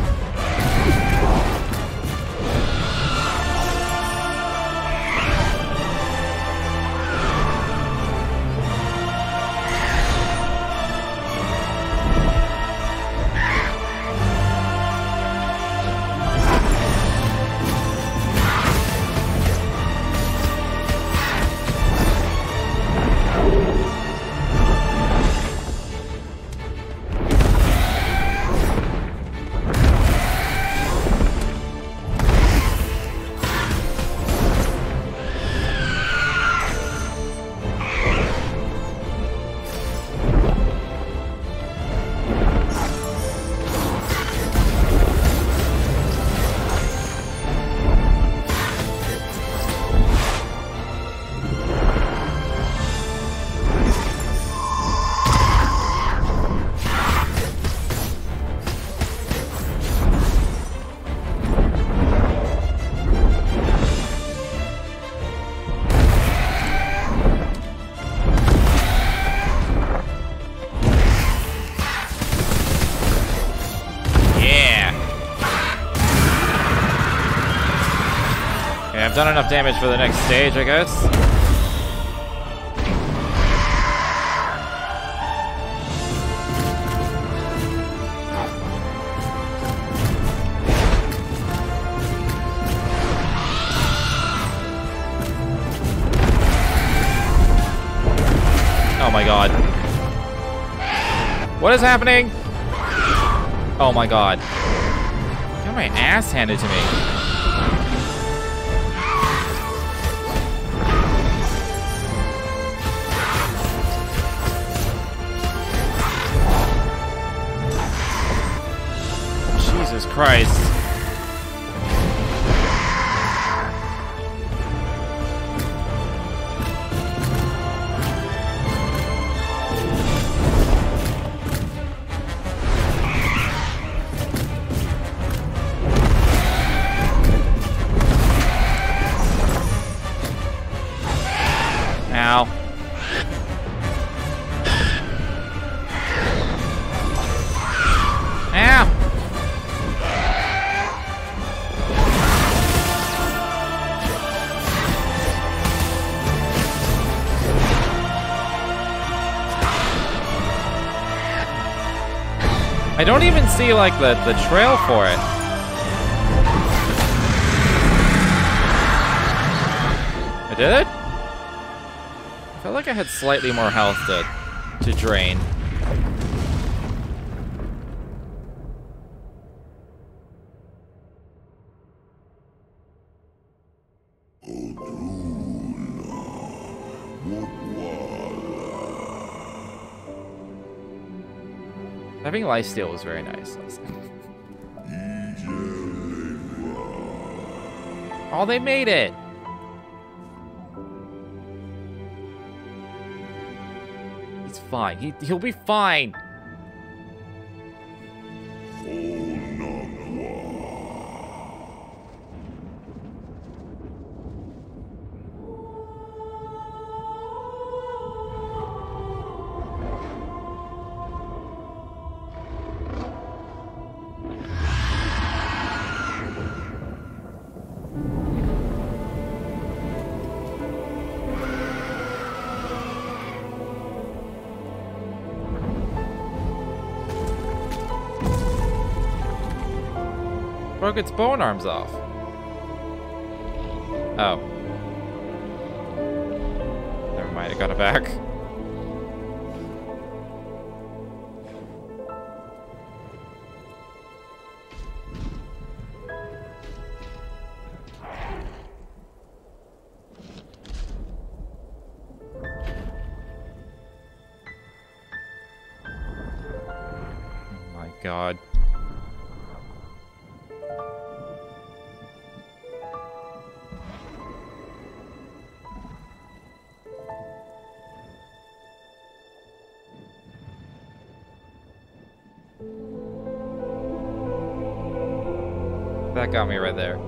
Speaker 1: I've done enough damage for the next stage, I guess. Oh my god. What is happening? Oh my god. I got my ass handed to me. Jesus Christ. Ow. Ow. I don't even see, like, the trail for it. I did it? I felt like I had slightly more health to drain. Having lifesteal was very nice. Oh, they made it! He's fine. He'll be fine.
Speaker 3: Oh, not
Speaker 1: broke its bone arms off. Oh. Never mind, it got it back. God. That got me right there.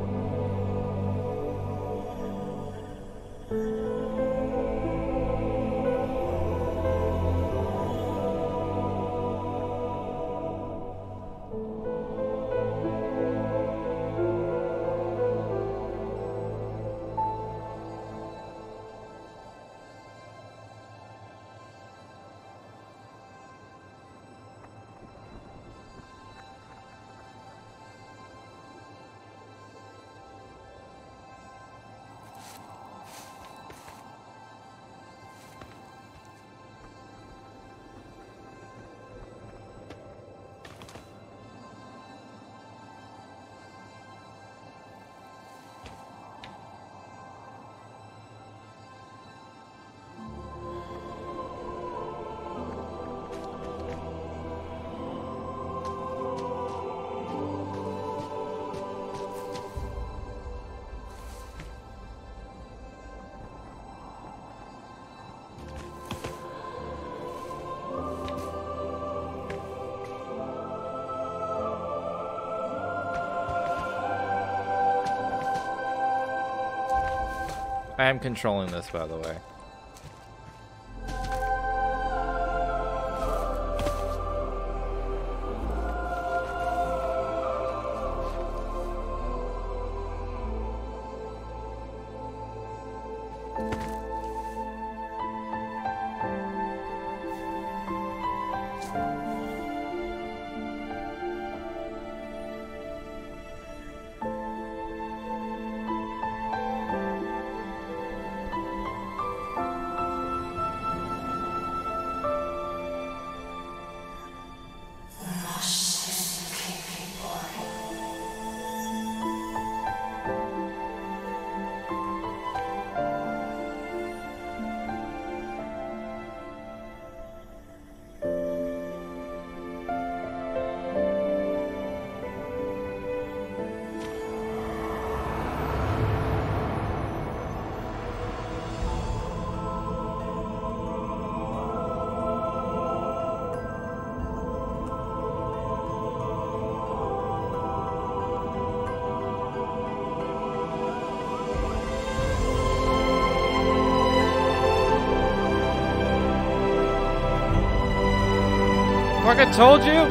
Speaker 1: I am controlling this, by the way. Fucking told you!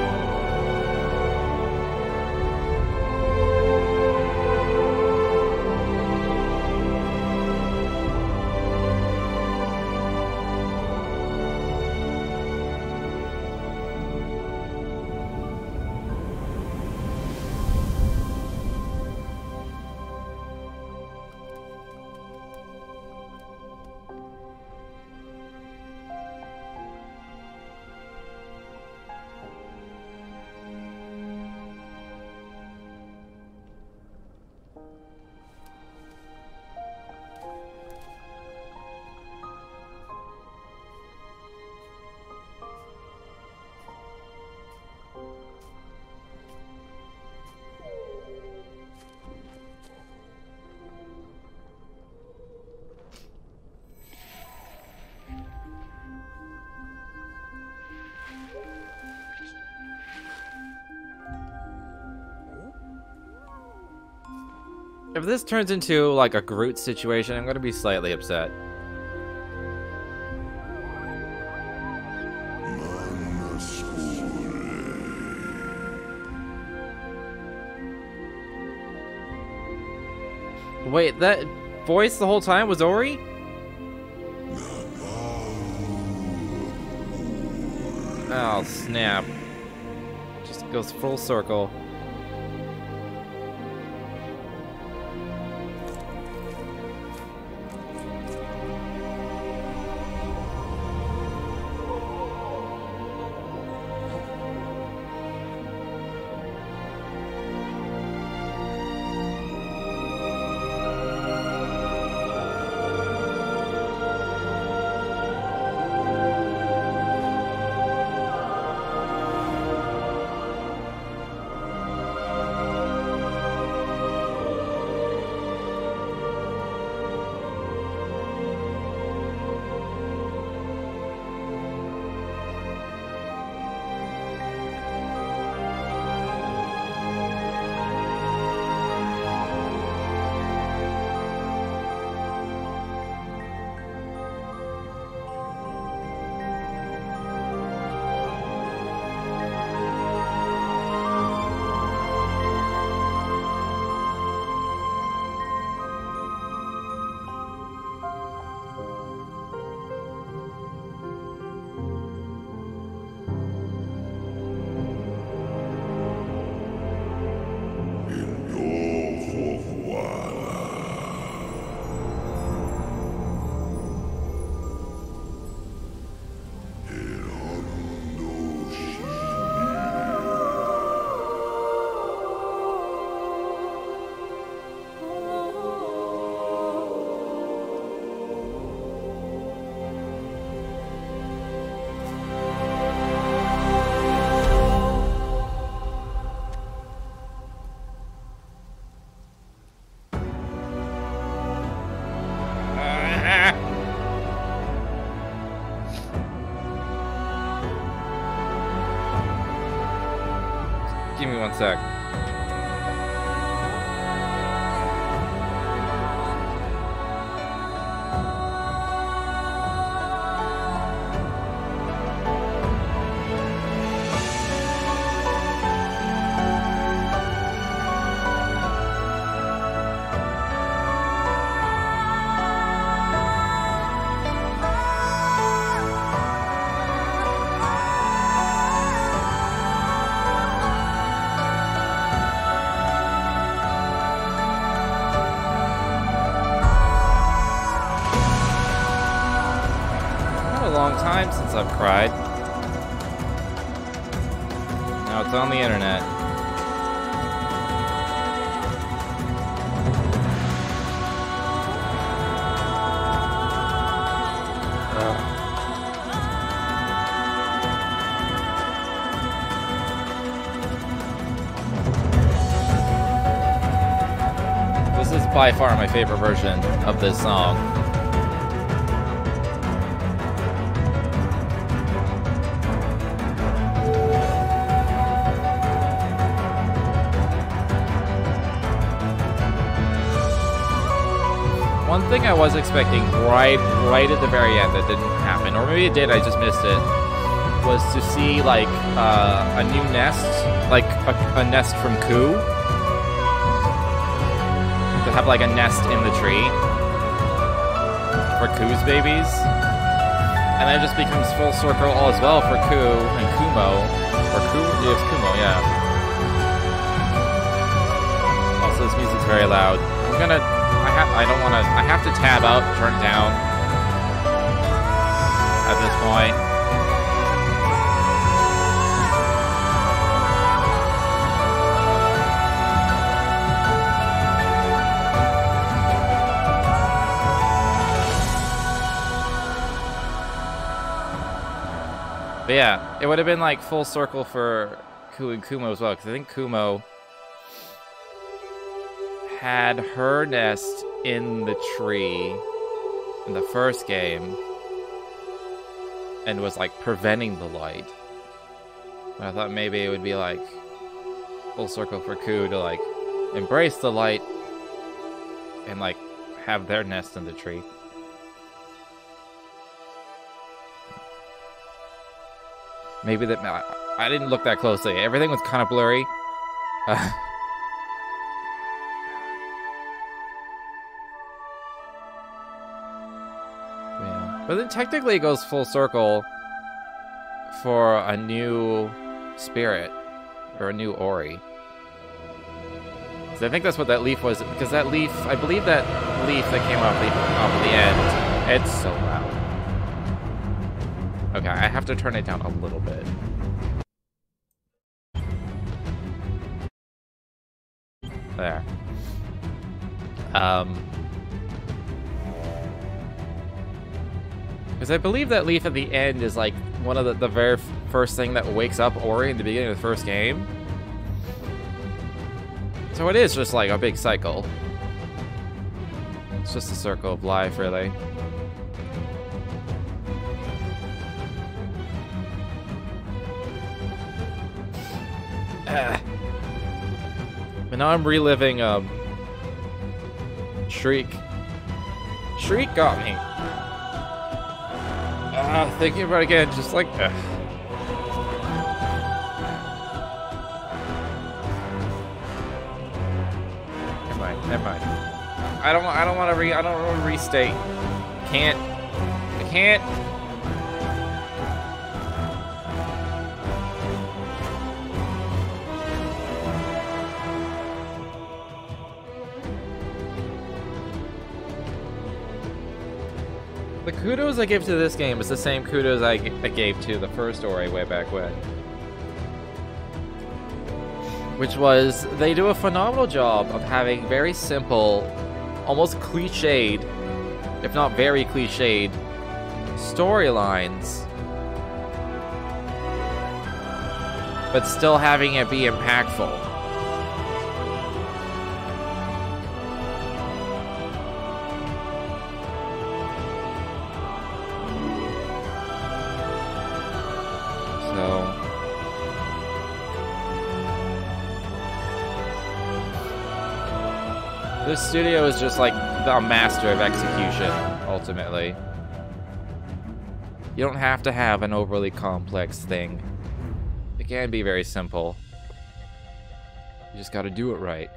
Speaker 1: If this turns into like a Groot situation, I'm gonna be slightly upset. Wait, that voice the whole time was Ori? Oh, snap. Just goes full circle. give me one sec. Time since I've cried. Now it's on the internet. This is by far my favorite version of this song. One thing I was expecting right at the very end that didn't happen, or maybe it did, I just missed it, was to see like a new nest, like a nest from Koo. To have like a nest in the tree for Koo's babies. And then it just becomes full circle all as well for Koo and Kumo. Or Koo? Yeah, it's Kumo, yeah. Also, this music's very loud. I'm gonna... I have to tab out, turn it down at this point. But yeah, it would have been like full circle for Koo and Kumo as well, because I think Kumo had her nest in the tree in the first game and was like preventing the light. But I thought maybe it would be like full circle for Koo to like embrace the light and like have their nest in the tree. Maybe that... I didn't look that closely. Everything was kind of blurry. But then technically it goes full circle for a new spirit, or a new Ori. So I think that's what that leaf was, because that leaf, I believe that leaf that came off the end, it's so loud. Okay, I have to turn it down a little bit. There. Because I believe that leaf at the end is like one of the very first thing that wakes up Ori in the beginning of the first game. So it is just like a big cycle. It's just a circle of life, really. But now I'm reliving Shriek. Shriek got me. Thinking about it again, just like... Never mind. I don't want to restate. I can't. The kudos I give to this game is the same kudos I gave to the first Ori way back when. Which was, they do a phenomenal job of having very simple, almost cliched, if not very cliched, storylines, but still having it be impactful. This studio is just like the master of execution, ultimately. You don't have to have an overly complex thing. It can be very simple. You just gotta do it right.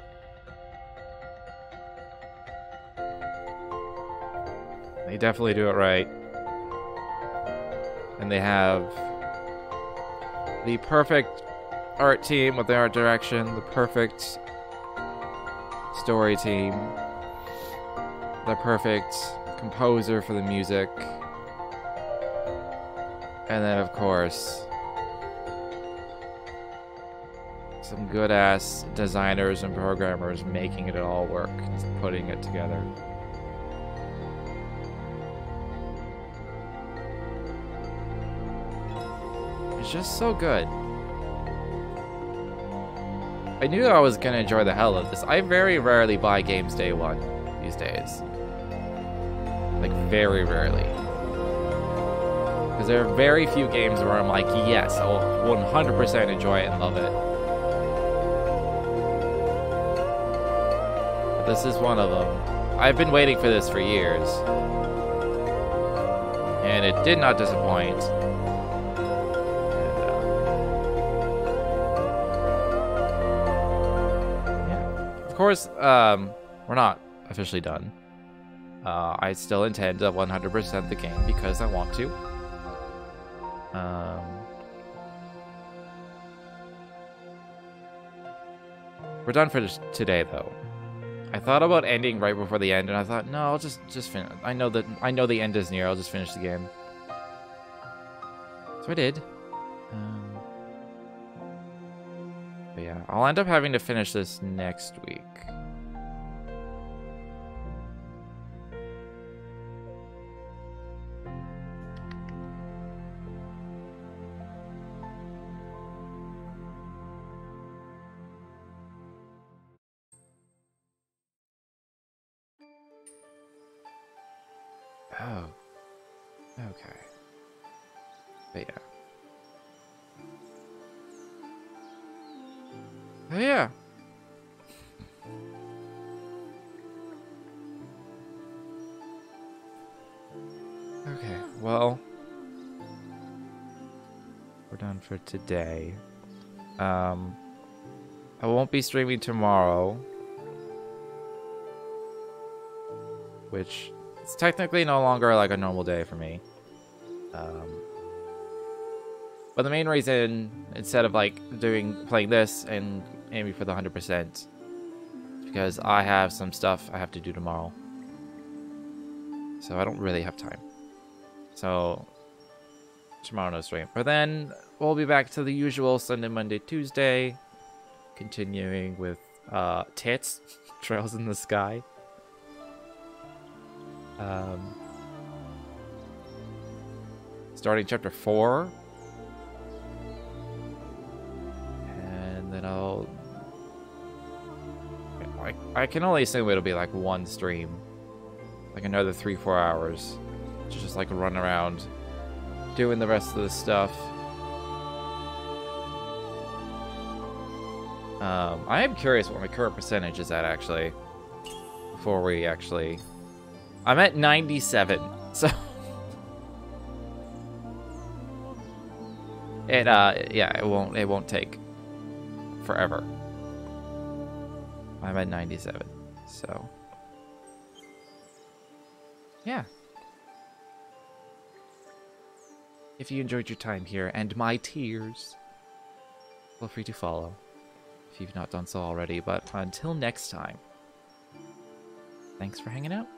Speaker 1: They definitely do it right. And they have the perfect art team with the art direction, the perfect story team, the perfect composer for the music, and then of course some good-ass designers and programmers making it all work, putting it together. It's just so good. I knew I was gonna enjoy the hell out of this. I very rarely buy games day one these days. Like, very rarely. Because there are very few games where I'm like, yes, I will 100% enjoy it and love it. But this is one of them. I've been waiting for this for years. And it did not disappoint. Of course, we're not officially done. I still intend to 100% the game because I want to. We're done for today, though. I thought about ending right before the end, and I thought, no, I'll just finish. I know the end is near. I'll just finish the game. So I did. But yeah, I'll end up having to finish this next week. Oh. Okay. But yeah. Oh, yeah. Okay, well, we're done for today. I won't be streaming tomorrow, which is technically no longer like a normal day for me. But the main reason, instead of like playing this and aiming for the 100%, is because I have some stuff I have to do tomorrow. So I don't really have time. So tomorrow no stream. But then we'll be back to the usual Sunday, Monday, Tuesday, continuing with Tits, Trails in the Sky. Starting chapter 4. Then I can only assume it'll be like one stream, like another 3-4 hours, to just like run around doing the rest of the stuff. I am curious what my current percentage is at actually. Before we actually, I'm at 97, so yeah, it won't take forever. I'm at 97, so yeah. If you enjoyed your time here and my tears, feel free to follow if you've not done so already. But until next time, thanks for hanging out.